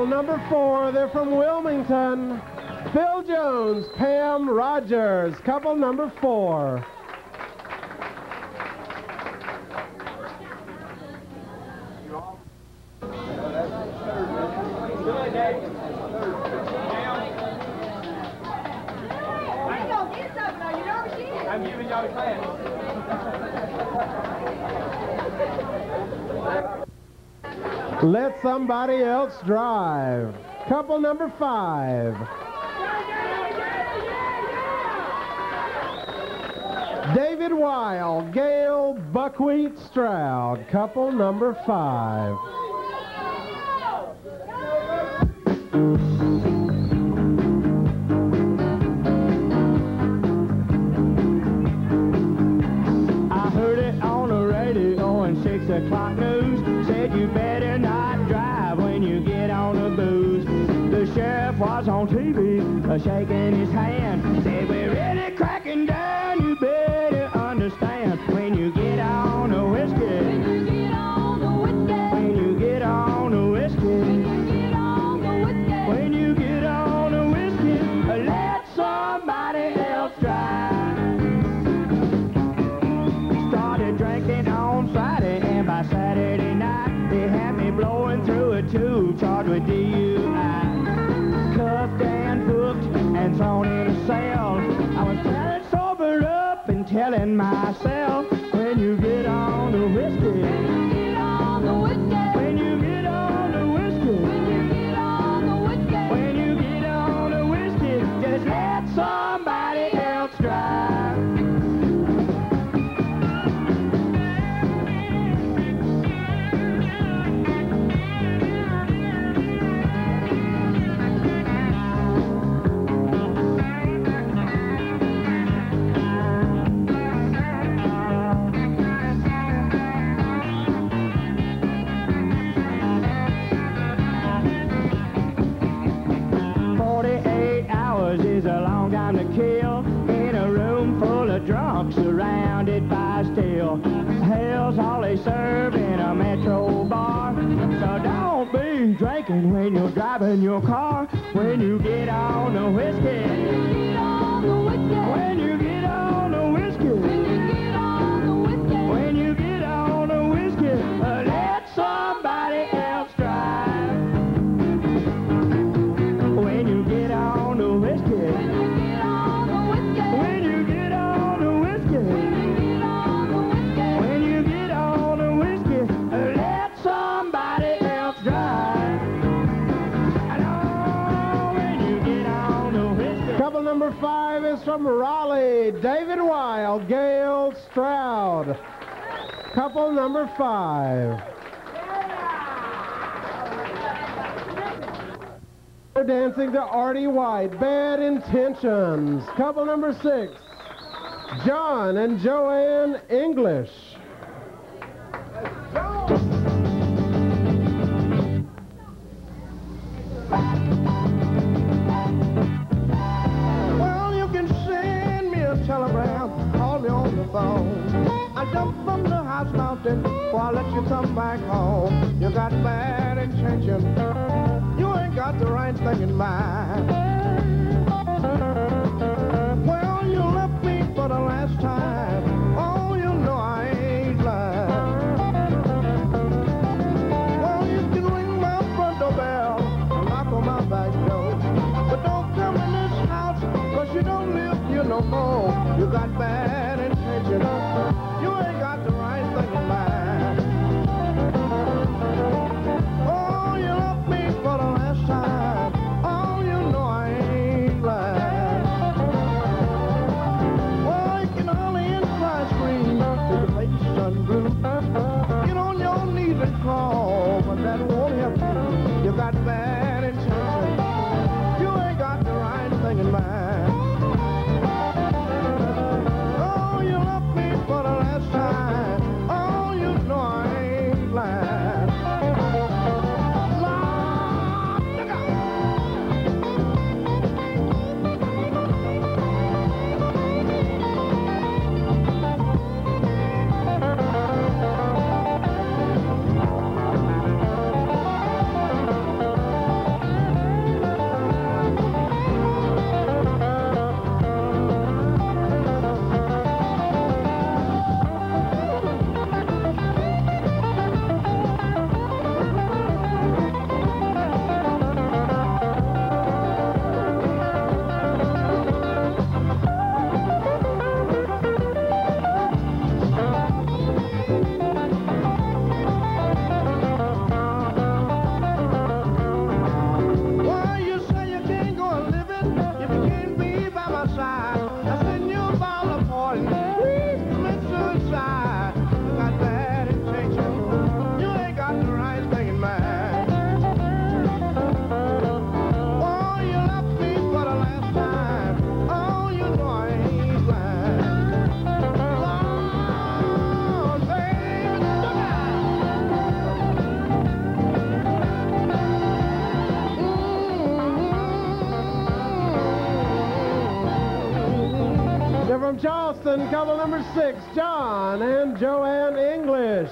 Speaker 1: Couple number 4, they're from Wilmington. Phil Jones, Pam Rogers. Couple number 4.
Speaker 6: I'm giving y'all a class.
Speaker 1: Let somebody else drive. Couple number 5. David Weil, Gail Buckwheat Stroud. Couple number 5.
Speaker 2: I heard it on the radio in 6 o'clock news. Said you better not drive when you get on the booze. The sheriff was on TV, shaking his hand. Said we're really cracking down. You better understand when you get on the whiskey. When you get on the whiskey. When you get on the whiskey. When you get on the whiskey. Let somebody else drive. Started drinking on Friday, and by Saturday night they had me blowing through a tube, charged with DUI. Cuffed and hooked and thrown in a cell. I was telling sobered up and telling myself, when you get on the whiskey, when you get on the whiskey, when you get on the whiskey, when you get on the whiskey, when you get on the whiskey, just let somebody else drive. Is a long time to kill in a room full of drunks surrounded by steel. Hell's all they serve in a metro bar. So don't be drinking when you're driving your car. When you get on the whiskey, when you get on the whiskey, when you get on the whiskey, when you get on the whiskey, when you get on the whiskey, let somebody else drive. When you get on the whiskey, when you get on the whiskey, when you get on the whiskey, when you get on the whiskey, let somebody else drive. And oh, when you get on the whiskey.
Speaker 1: Couple number 5 is from Raleigh. David Weil, Gail Stroud. Couple number 5. We're dancing to Artie White, Bad Intentions. Couple number 6, John and Joanne English.
Speaker 3: Well, you can send me a telegram, call me on the phone. I jump from the house mountain before I let you come back home. You got bad intentions. You ain't got the right thing in mind. Well, you left me for the last time. Oh, you know I ain't lying. Well, you can ring my front doorbell and knock on my back door. But don't come in this house, 'cause you don't live here no more. You got bad intentions. You ain't got the right thing in mind. Oh, you left me for the last time. Oh, you know I ain't lying. Well, you can only in cry scream till your face turn blue. Get on your knees and crawl, but that won't help you. You got bad intentions. You ain't got the right thing in mind. Oh, you left me for the last time. Oh, you know I ain't lying. Lord, look out.
Speaker 1: Charleston, couple number 6, John and Joanne English.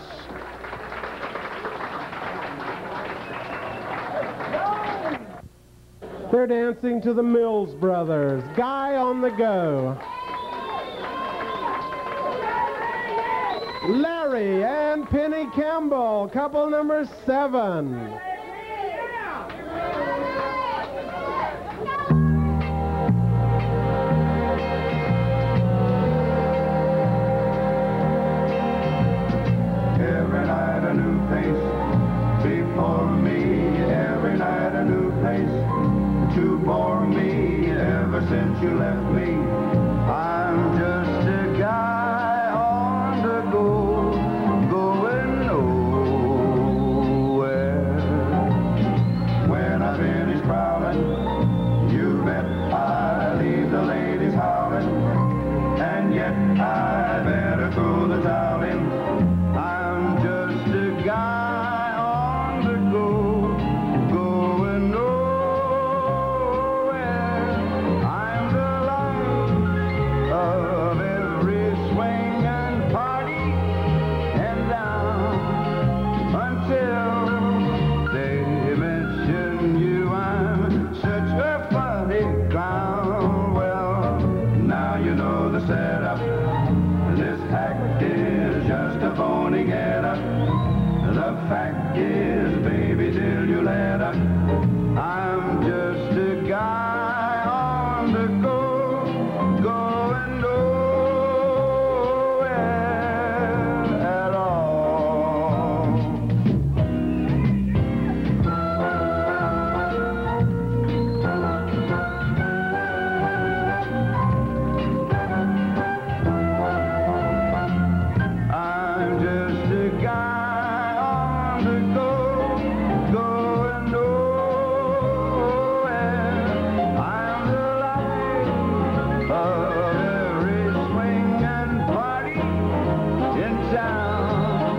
Speaker 1: They're dancing to the Mills Brothers, Guy on the Go. Larry and Penny Campbell, couple number 7.
Speaker 5: Every night a new face before me. Every night a new place to bore me. Ever since you left me, I'm just a guy on the go, going nowhere. When I finish prowling, you bet I leave the ladies howling, and yet I better throw the towel in. I'm just a guy on the go, going nowhere. I'm the life of every swing and party and down until they mention you. I'm such a funny clown. Well, now you know the setup. This act is just a phony get-up. The fact is, baby, till you let up, I'm just a guy on the go, going nowhere at all. I'm just a guy on the go, going nowhere. I'm the life of every swing and party in town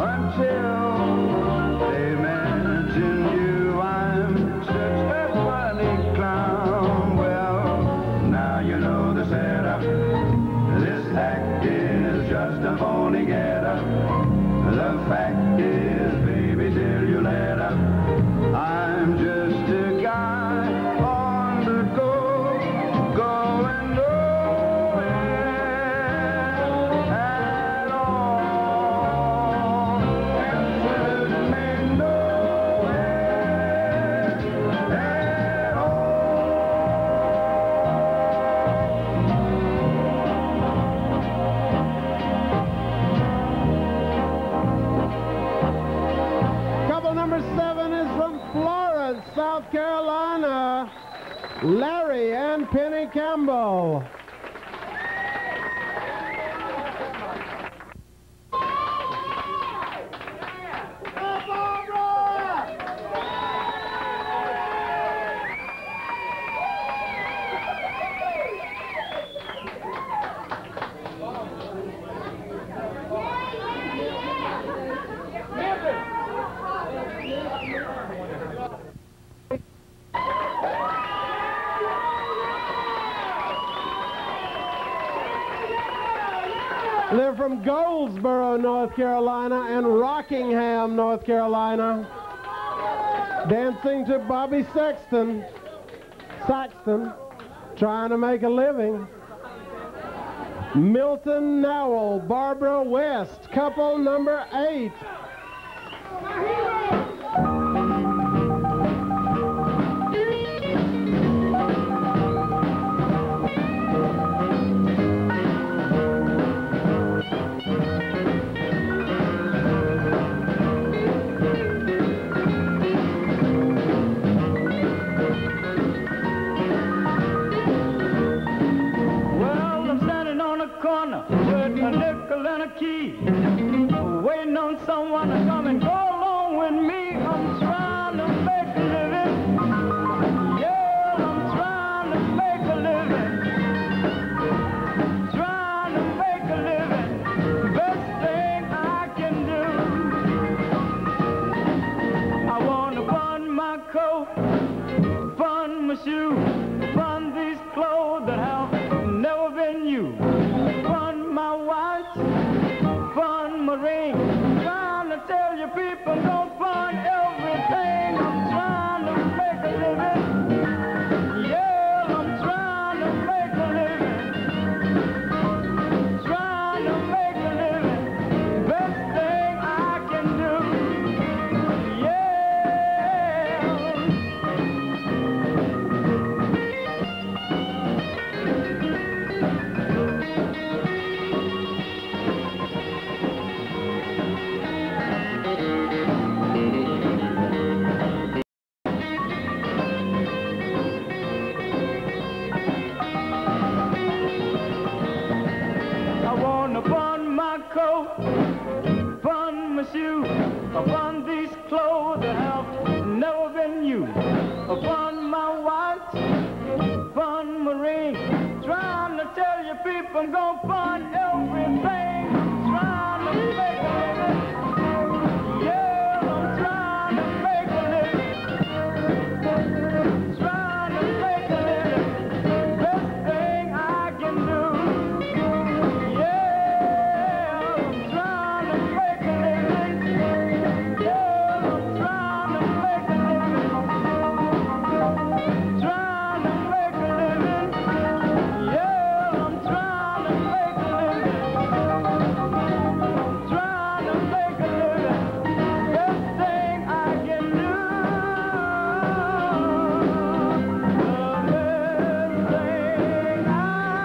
Speaker 5: until they mention you. I'm such a funny clown. Well, now you know the setup. This act is just a phony get-up. The fact is, baby, till you let up, I'm just a guy on the go, going nowhere at all. Absolutely nowhere at all.
Speaker 1: Couple number 7 is from Florence, South Carolina, Larry and Penny Campbell. They're from Goldsboro, North Carolina, and Rockingham, North Carolina. Dancing to Bobby Saxton, trying to make a living. Milton Nowell, Barbara West, couple number 8.
Speaker 2: Well, I'm standing on a corner with a nickel and a key, waiting on someone to come and go along with me. I'm trying to make a living. Yeah, I'm trying to make a living. Trying to make a living. Best thing I can do. I want to bun my coat, bun my shoes, bun these clothes that have never been used. to tell you people don't find everything. I'm trying to make a living. Yeah, I'm trying to make a living. Trying to make a living. Best thing I can do. Yeah. I wanna bun my coat, bun my shoe, bun these clothes that have never been used. Bun my watch, bun my ring. Trying to tell you people I'm gonna bun everything. I'm trying to make a living. Yeah, I'm trying to make a living. Trying to make a living. Best thing I can do. Yeah, I'm trying to make a living. Yeah, I'm trying to make a living. Trying to make a living. Yeah, I'm trying to make a living. Trying to make a living. Best thing I can do. The best thing I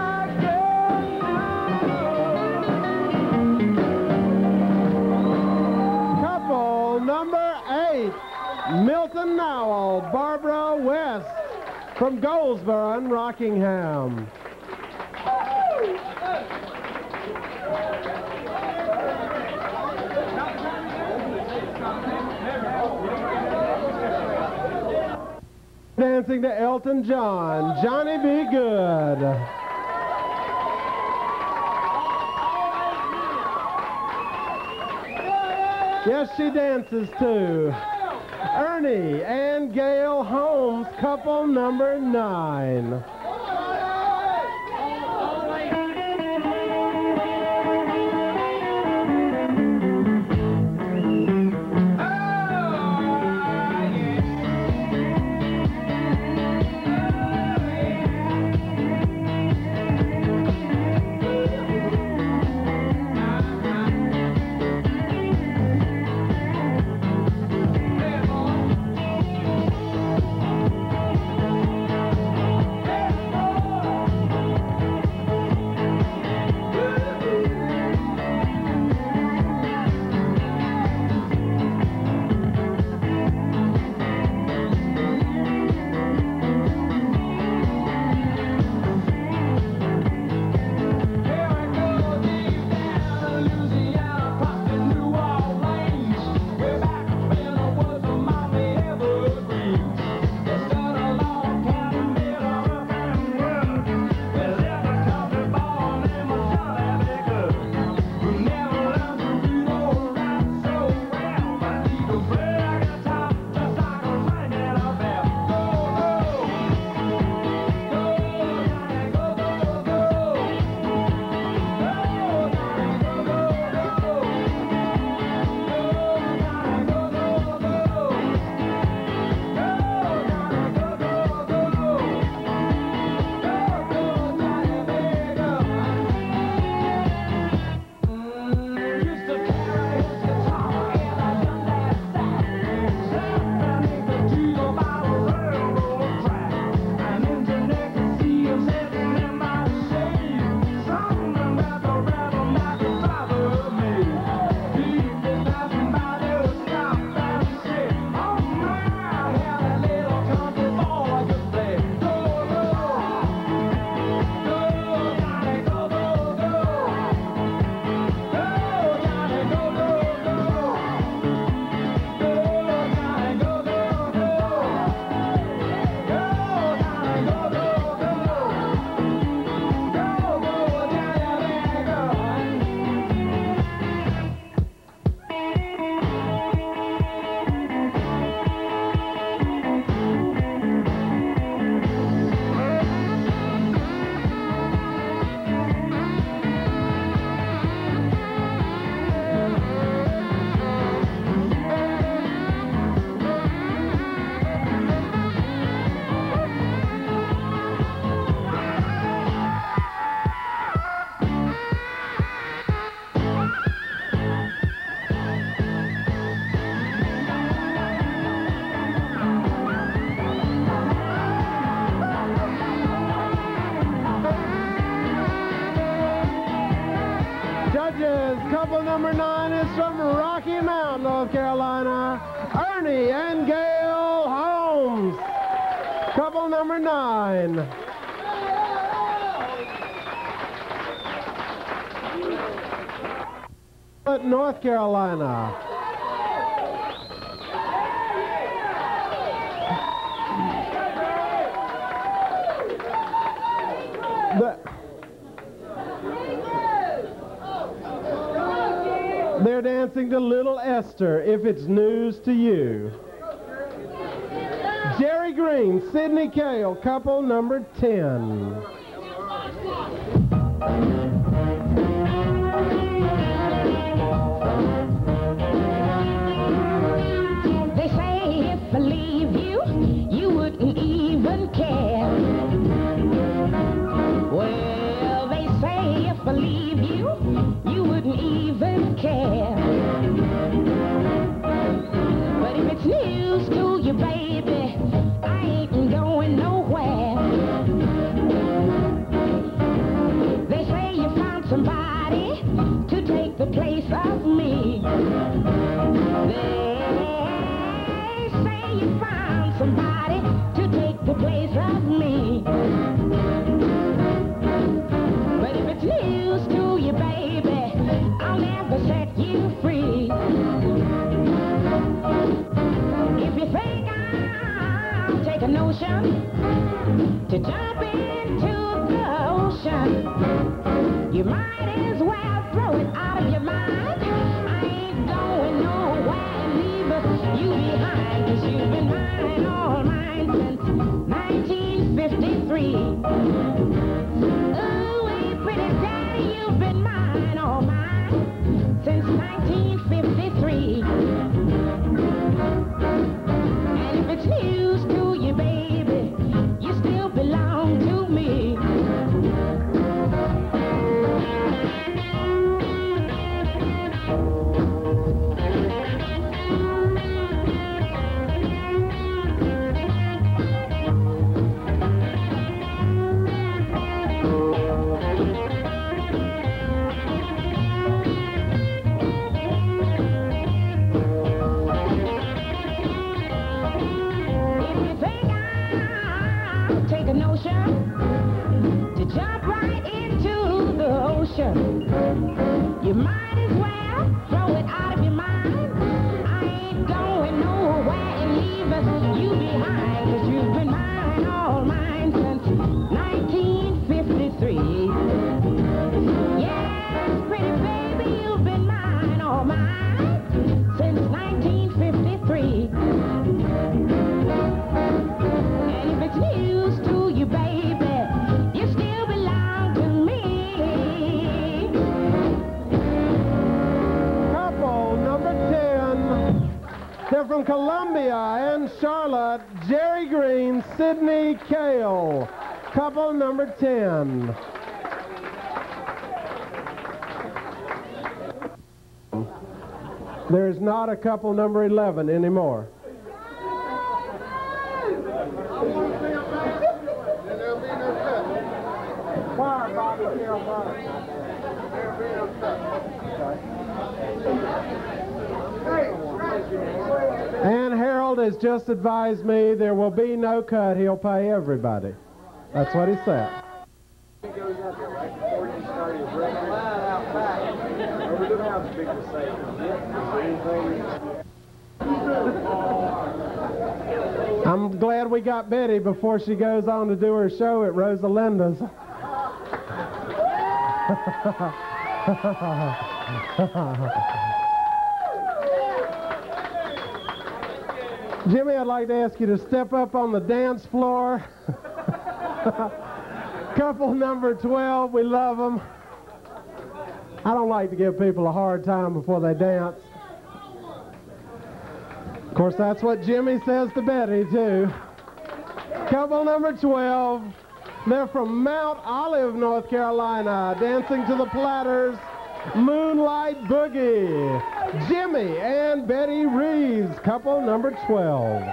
Speaker 2: can do.
Speaker 1: Couple number 8, Milton Nowell, Barbara West from Goldsboro and Rockingham. Dancing to Elton John, Johnny Be Good. Yes, she dances too. Ernie and Gail Holmes, couple number 9.
Speaker 2: Hey!
Speaker 1: number 9 is from Rocky Mount, North Carolina, Ernie and Gail Holmes. Couple number 9. North Carolina. They're dancing to Little Esther, If It's News to You. Jerry Green, Sidney Cale, couple number 10.
Speaker 7: They say if I leave you, you wouldn't even care. Well, they say if I leave you, you wouldn't even care. But if it's news to you, baby, I ain't going nowhere. They say you found somebody to take the place of me. They say you found somebody to take the place of me. But if it's news to you, baby, I'll never set you free. If you think I'll take a notion to jump into the ocean, you might as well throw it out of your mind. I ain't going nowhere and leave you behind, 'cause you've been mine, all mine, since 1953. Ooh, hey, pretty daddy, you've been mine, all mine, since 1953. And if it's news to you, baby, you still belong to me. Take a notion to jump right into the ocean, you might as well throw it out of your mind. I ain't going nowhere and leave you behind, 'cause you've been mine, all mine, since 1953. Yes, pretty baby, you've been mine, all mine, since 1953. And if it's news to you, baby, you still belong to me.
Speaker 1: Couple number 10. They're from Columbia and Charlotte, Jerry Green, Sidney Cale. Couple number 10. There's not a couple number 11 anymore. And Harold has just advised me there will be no cut. He'll pay everybody. That's what he said. I'm glad we got Betty before she goes on to do her show at Rosalinda's. Jimmy, I'd like to ask you to step up on the dance floor. Couple number 12, we love them. I don't like to give people a hard time before they dance. Of course, that's what Jimmy says to Betty, too. Couple number 12, they're from Mount Olive, North Carolina, dancing to the Platters, Moonlight Boogie. Jimmy and Betty Reeves, couple number 12.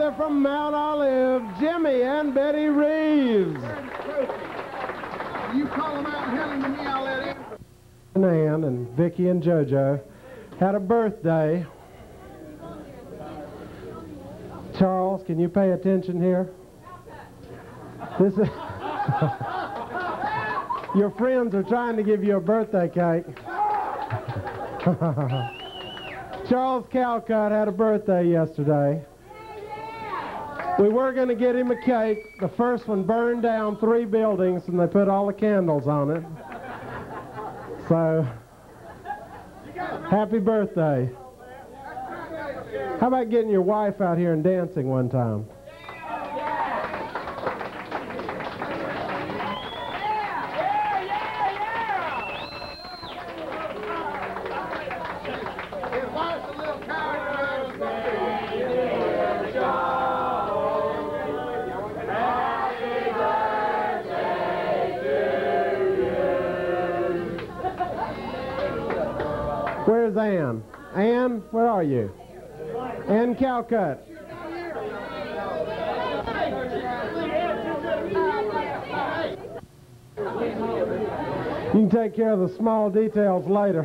Speaker 1: They're from Mount Olive, Jimmy and Betty Reeves.
Speaker 3: You call them out and hand them to me, I'll let in.
Speaker 1: And Ann and Vicky and JoJo had a birthday. Charles, can you pay attention here? This is your friends are trying to give you a birthday cake. Charles Calcutt had a birthday yesterday. We were going to get him a cake. The first one burned down 3 buildings and they put all the candles on it. So, happy birthday. How about getting your wife out here and dancing one time? Where's Ann? Ann, where are you? Ann Calcutt. You can take care of the small details later.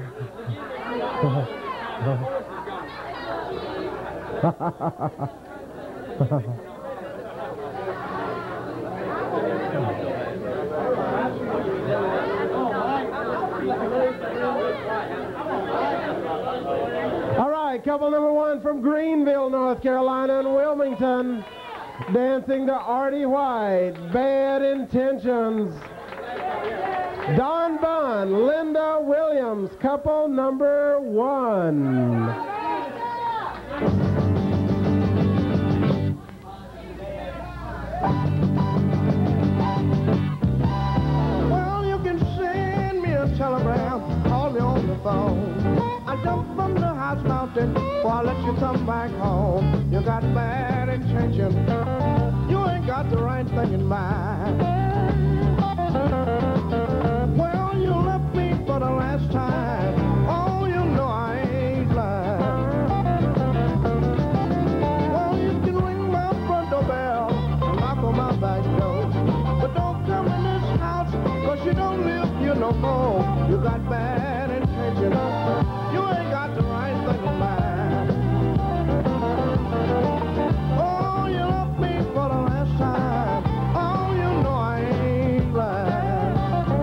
Speaker 1: All right, couple number 1 from Greenville, North Carolina, and Wilmington, dancing to Artie White, Bad Intentions. Don Bunn, Linda Williams, couple number 1.
Speaker 3: Well, you can send me a telegram, call me on the phone. I jump from the house mountain, or I'll let you come back home. You got bad intentions, you ain't got the right thing in mind. Well, you left me for the last time, oh, you know I ain't lying. Well, you can ring my front doorbell, knock on my back door, but don't come in this house, 'cause you don't live here no more. You got bad intentions, you ain't got the right thing in mind. Oh, you left me for the last time, oh, you know I ain't lying.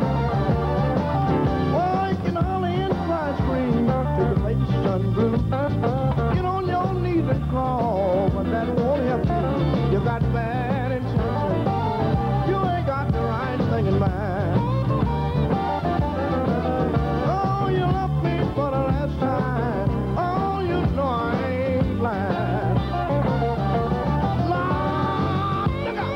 Speaker 3: Oh, you can holler and cry, scream till the face turn blue. Get on your knees and crawl, but that won't help you. You got bad intentions, you ain't got the right thing in mind. Oh, you left me for the last time, oh, you know I ain't lying. Lord, look out.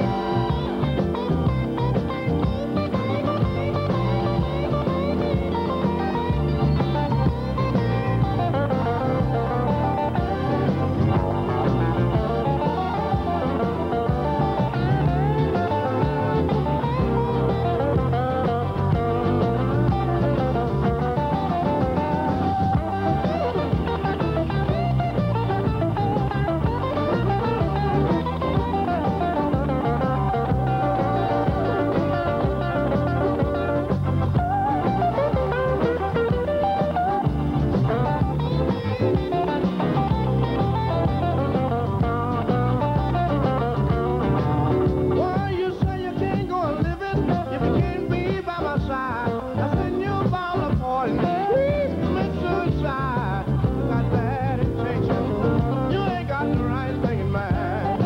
Speaker 3: Why you say you can't go and live it if you can't be by my side? I send you a bottle of poison, please commit suicide. You got bad intentions, you ain't got the right thing in mind.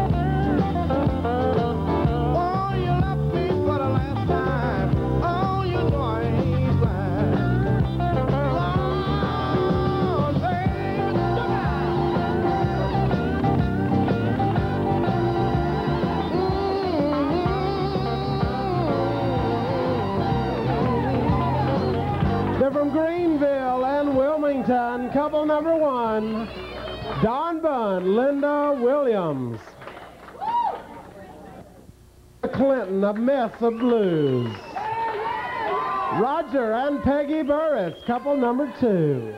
Speaker 3: Oh, you left me for the last time, oh, you know I ain't lying. Lord, baby, look
Speaker 1: They're from Greenville and Wilmington, couple number 1, Don Bunn, Linda Williams. Clinton, A Mess of Blues. Roger and Peggy Burris, couple number 2.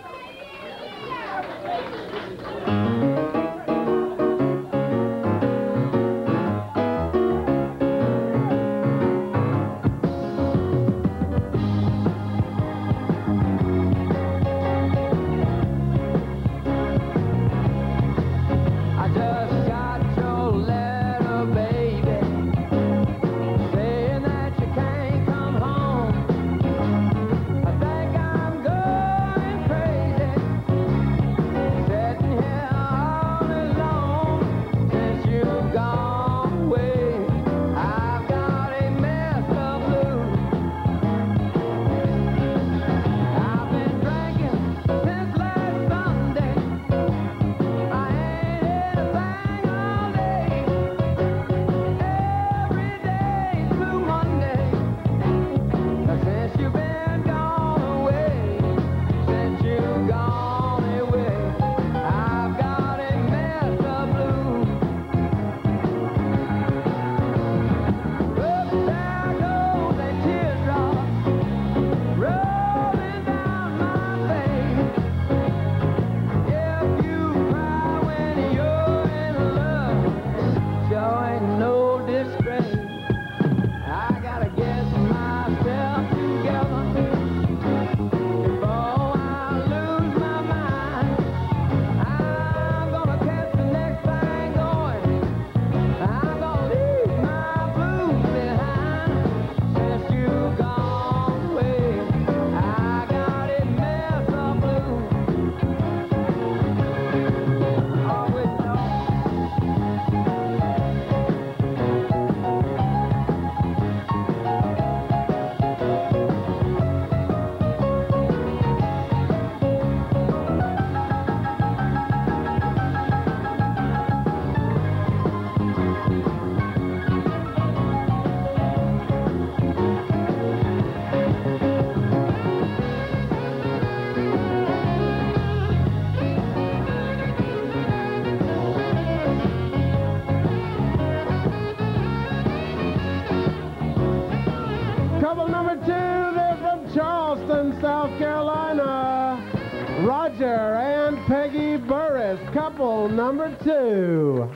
Speaker 1: Roger and Peggy Burris, couple number 2.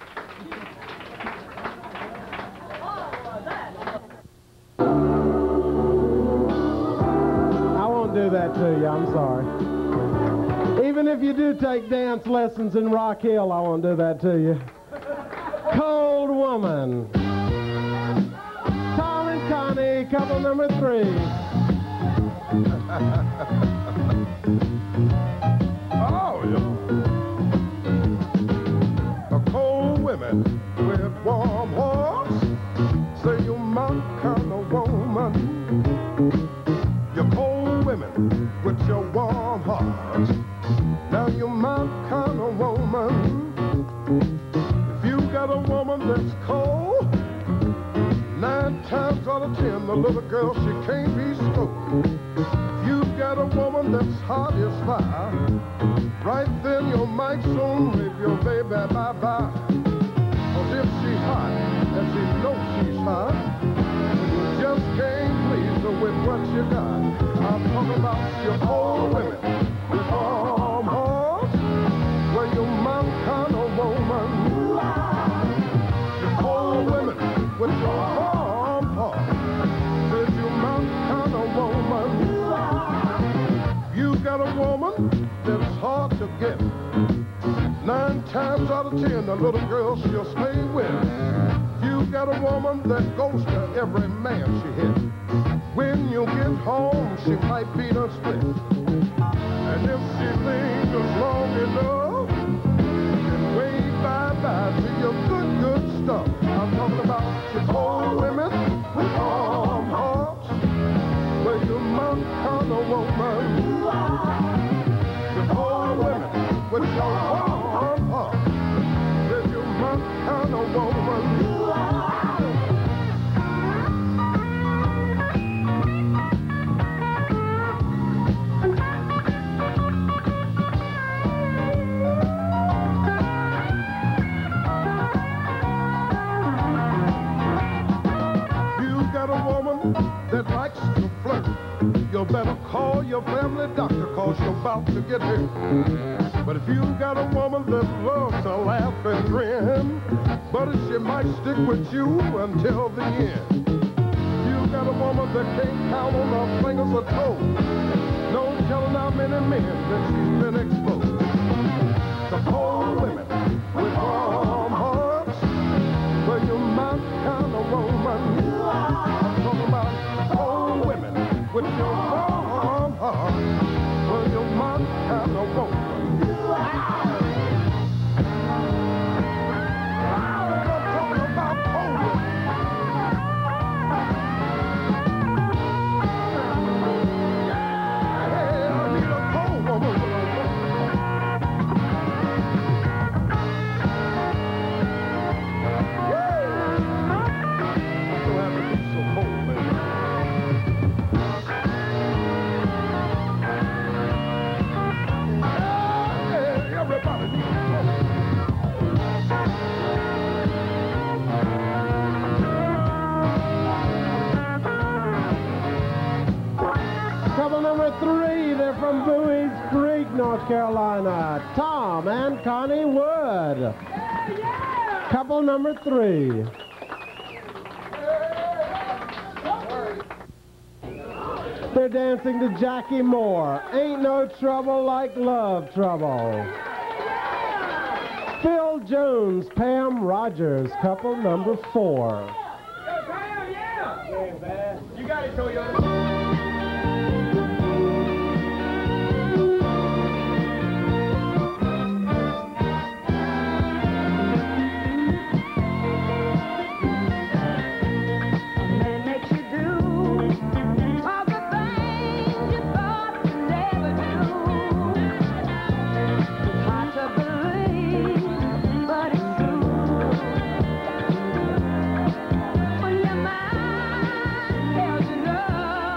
Speaker 1: I won't do that to you, I'm sorry. Even if you do take dance lessons in Rock Hill, I won't do that to you. Cold Woman. Tom and Connie, couple number 3.
Speaker 5: Oh, yeah. A cold women with warm hearts. Say you're my kind of woman. You're cold women with your warm hearts. Now you're my kind of woman. If you got a woman that's cold, 9 times out of 10, the little girl, she can't be stroked. If you got a woman that's hot as fire, right then you might soon leave your baby bye-bye. Cause if she's hot, and she knows she's hot, you just can't please her with what you got. I'm talking about your old women with warm hearts. Well, you're my kind of woman. Your old women with your warm heart. Said you're my kind of woman. You got a woman that's hard to get. 9 times out of 10, the little girl she'll stay with. You got a woman that goes to every man she hit. When you get home, she might beat her split. And if she lingers long enough, then wave bye-bye to your good stuff. I'm talking about your old women with warm hearts. Well, you're my kind of woman. Your old women with your warm heart. Well, you're my kind of woman. That likes to flirt, you better call your family doctor, cause you're about to get hurt. But if you got a woman that loves to laugh and grin, but she might stick with you until the end. You got a woman that can't count on her fingers or toes, no telling how many men that she's been exposed. The cold women with warm hearts, well, you're my kind of woman. I'm talking about cold women with your warm heart. Well, you're my kind of woman. I'm talking about cold women. Hey, I need a cold woman.
Speaker 1: Couple number 3, they're from Bowie's Creek, North Carolina. Tom and Connie Wood. Couple number 3. They're dancing to Jackie Moore. Ain't no trouble like love trouble. Phil Jones, Pam Rogers, couple number 4.
Speaker 6: You got it, Toyota.
Speaker 7: When your mind tells you no.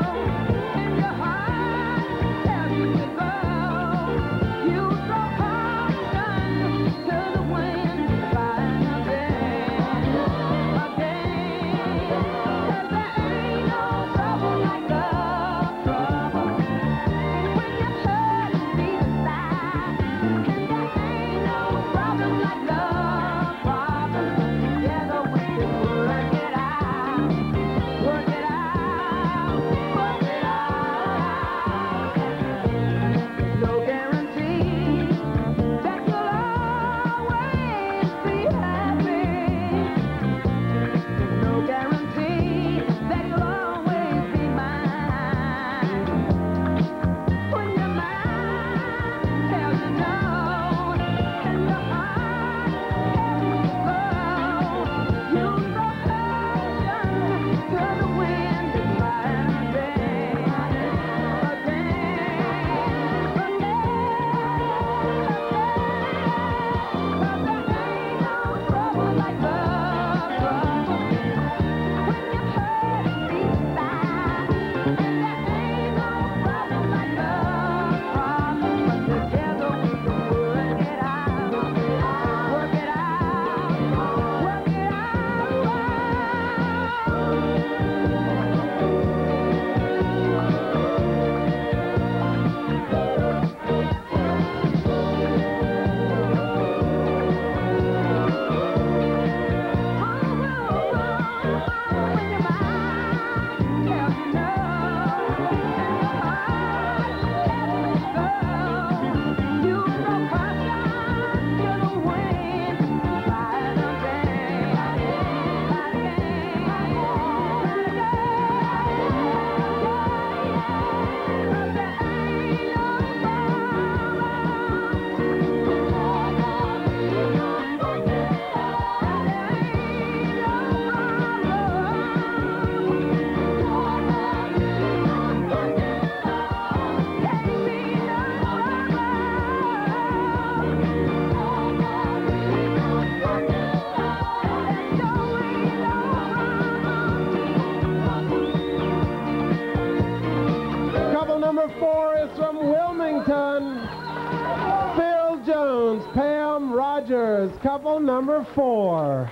Speaker 1: number 4 is from Wilmington. Phil Jones, Pam Rogers, couple number 4.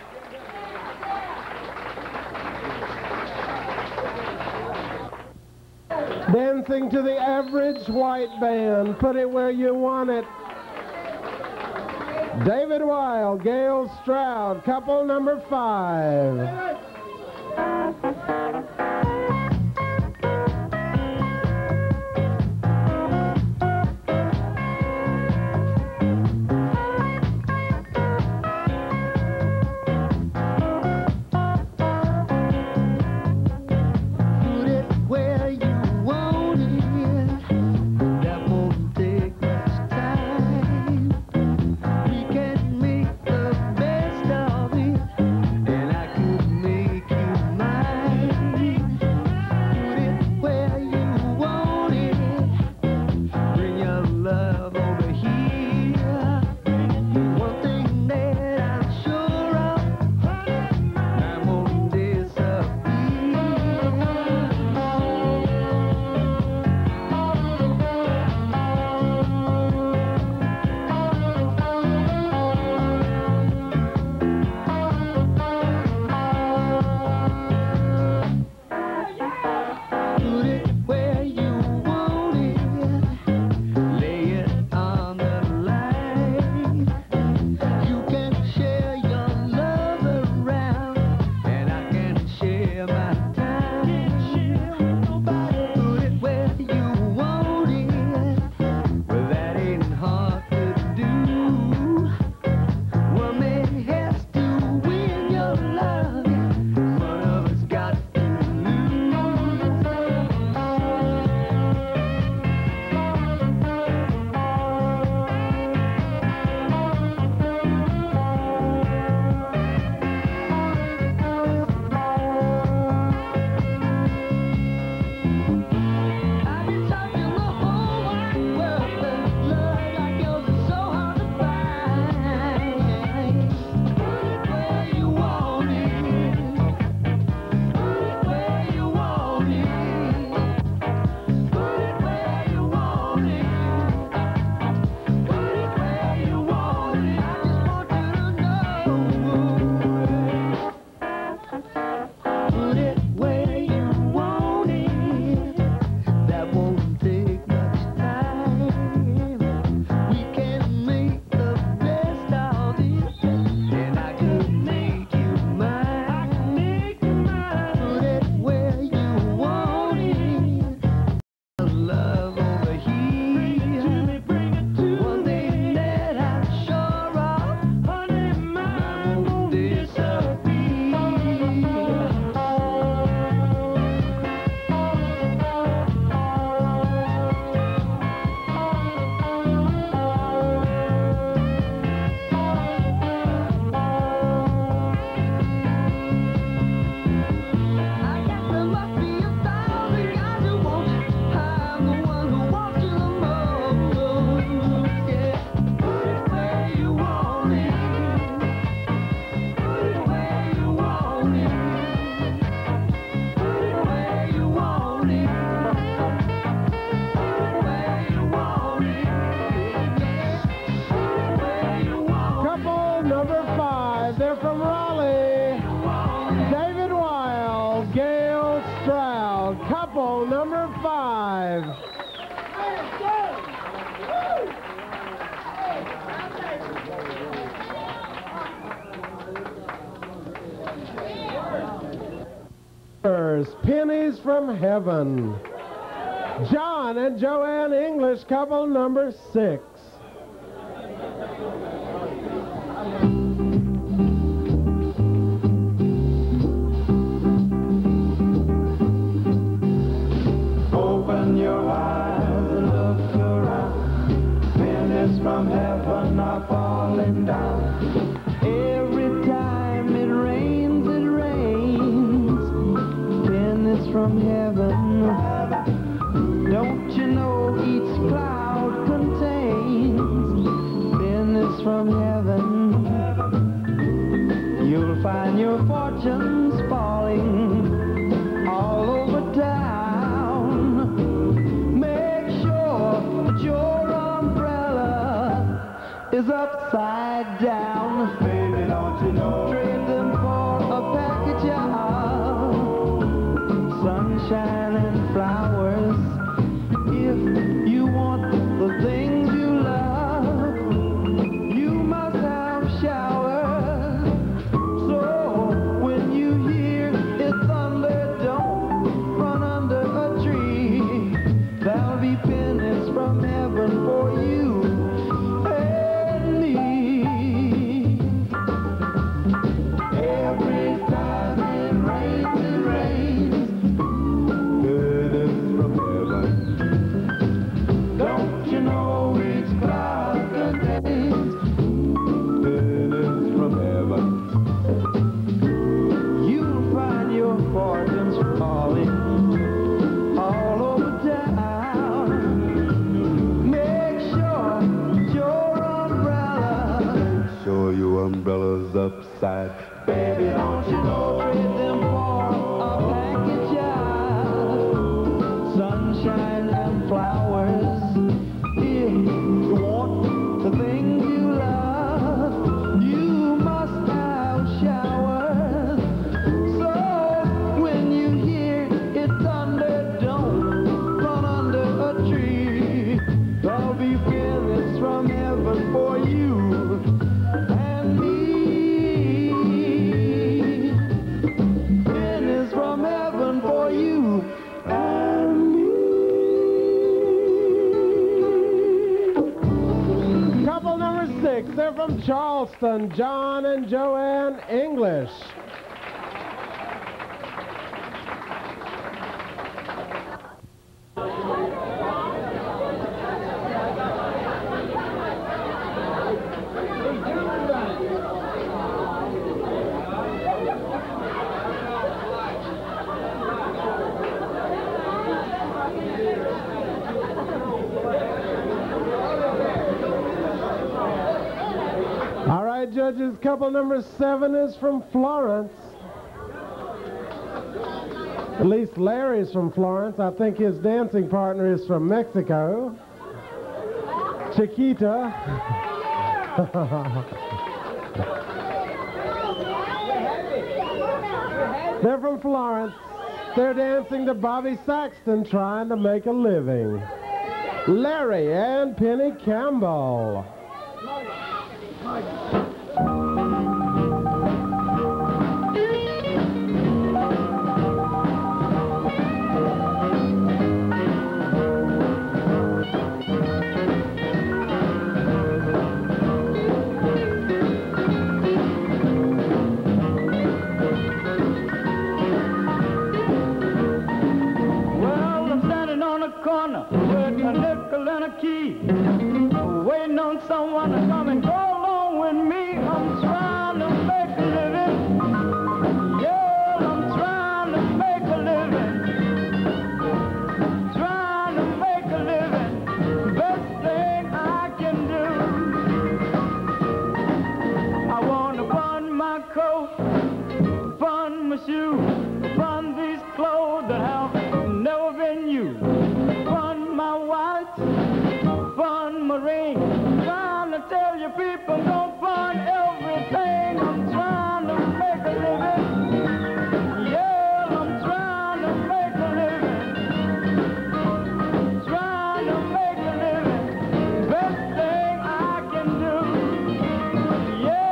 Speaker 1: Dancing to the Average White Band, Put It Where You Want It. David Weil, Gail Stroud, couple number 5. Pennies from Heaven. John and Joanne English, couple number 6.
Speaker 3: Open your eyes and look around. Pennies from heaven are falling down. Every time it rains, pennies from heaven. Don't you know each cloud contains is upside down. Baby, don't you know? Trade them for a package of sunshine and flowers. If you want the things you love, you must have showers. So when you hear it thunder, don't run under a tree. There'll be pennies from heaven for you and me. Every time it rains, pennies from heaven. Don't you know each cloud contains pennies from heaven? You'll find your fortunes falling all over town. Make sure your umbrella's upside. Baby, don't you know? Trade them for a package of sunshine and flowers. If you want the things you love, you must have showers. So when you hear it thunder, don't run under a tree. There'll be feelings from heaven for you and me. Feelings from heaven for you and me.
Speaker 1: Couple number 6, they're from Charleston, John and Joanne English. All right, judges, couple number 7 is from Florence. At least Larry's from Florence. I think his dancing partner is from Mexico. Chiquita. They're from Florence. They're dancing to Bobby Saxton, trying to make a living. Larry and Penny Campbell.
Speaker 3: Well, I'm standing on a corner with a nickel and a key, waiting on someone to come and go along with me. I'm trying to make a living. Yeah, I'm trying to make a living. Trying to make a living. Best thing I can do. I want to bun my coat, bun my shoes, bun these clothes that have never been used. Bun my watch, bun my ring. Trying to tell you people I'm gonna bun everything. I'm trying to make a living. Yeah, I'm trying to make a living. Trying to make a living. Best thing I can do. Yeah.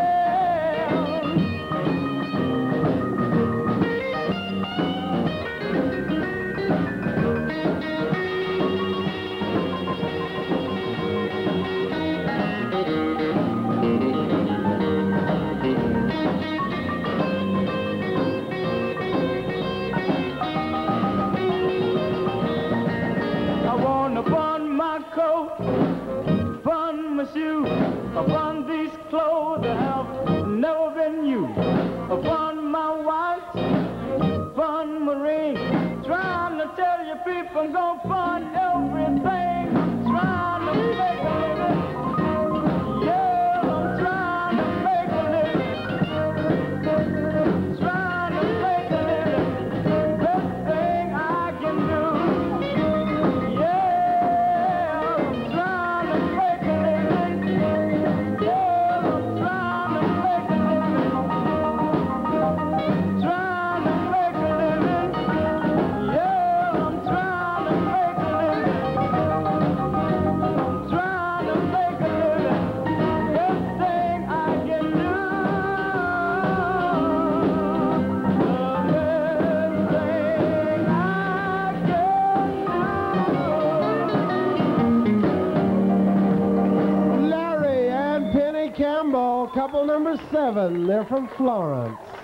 Speaker 3: I wanna bun my coat, bun my shoes, bun these clothes that have never been used. Bun my watch, bun my ring. Trying to tell you people I'm gonna bun everything. I'm trying to make a living. Yeah, I'm trying to make a living. Trying to make a living. Best thing I can do. Yeah, I'm trying to make a living.
Speaker 1: call couple number 7. They're from Florence.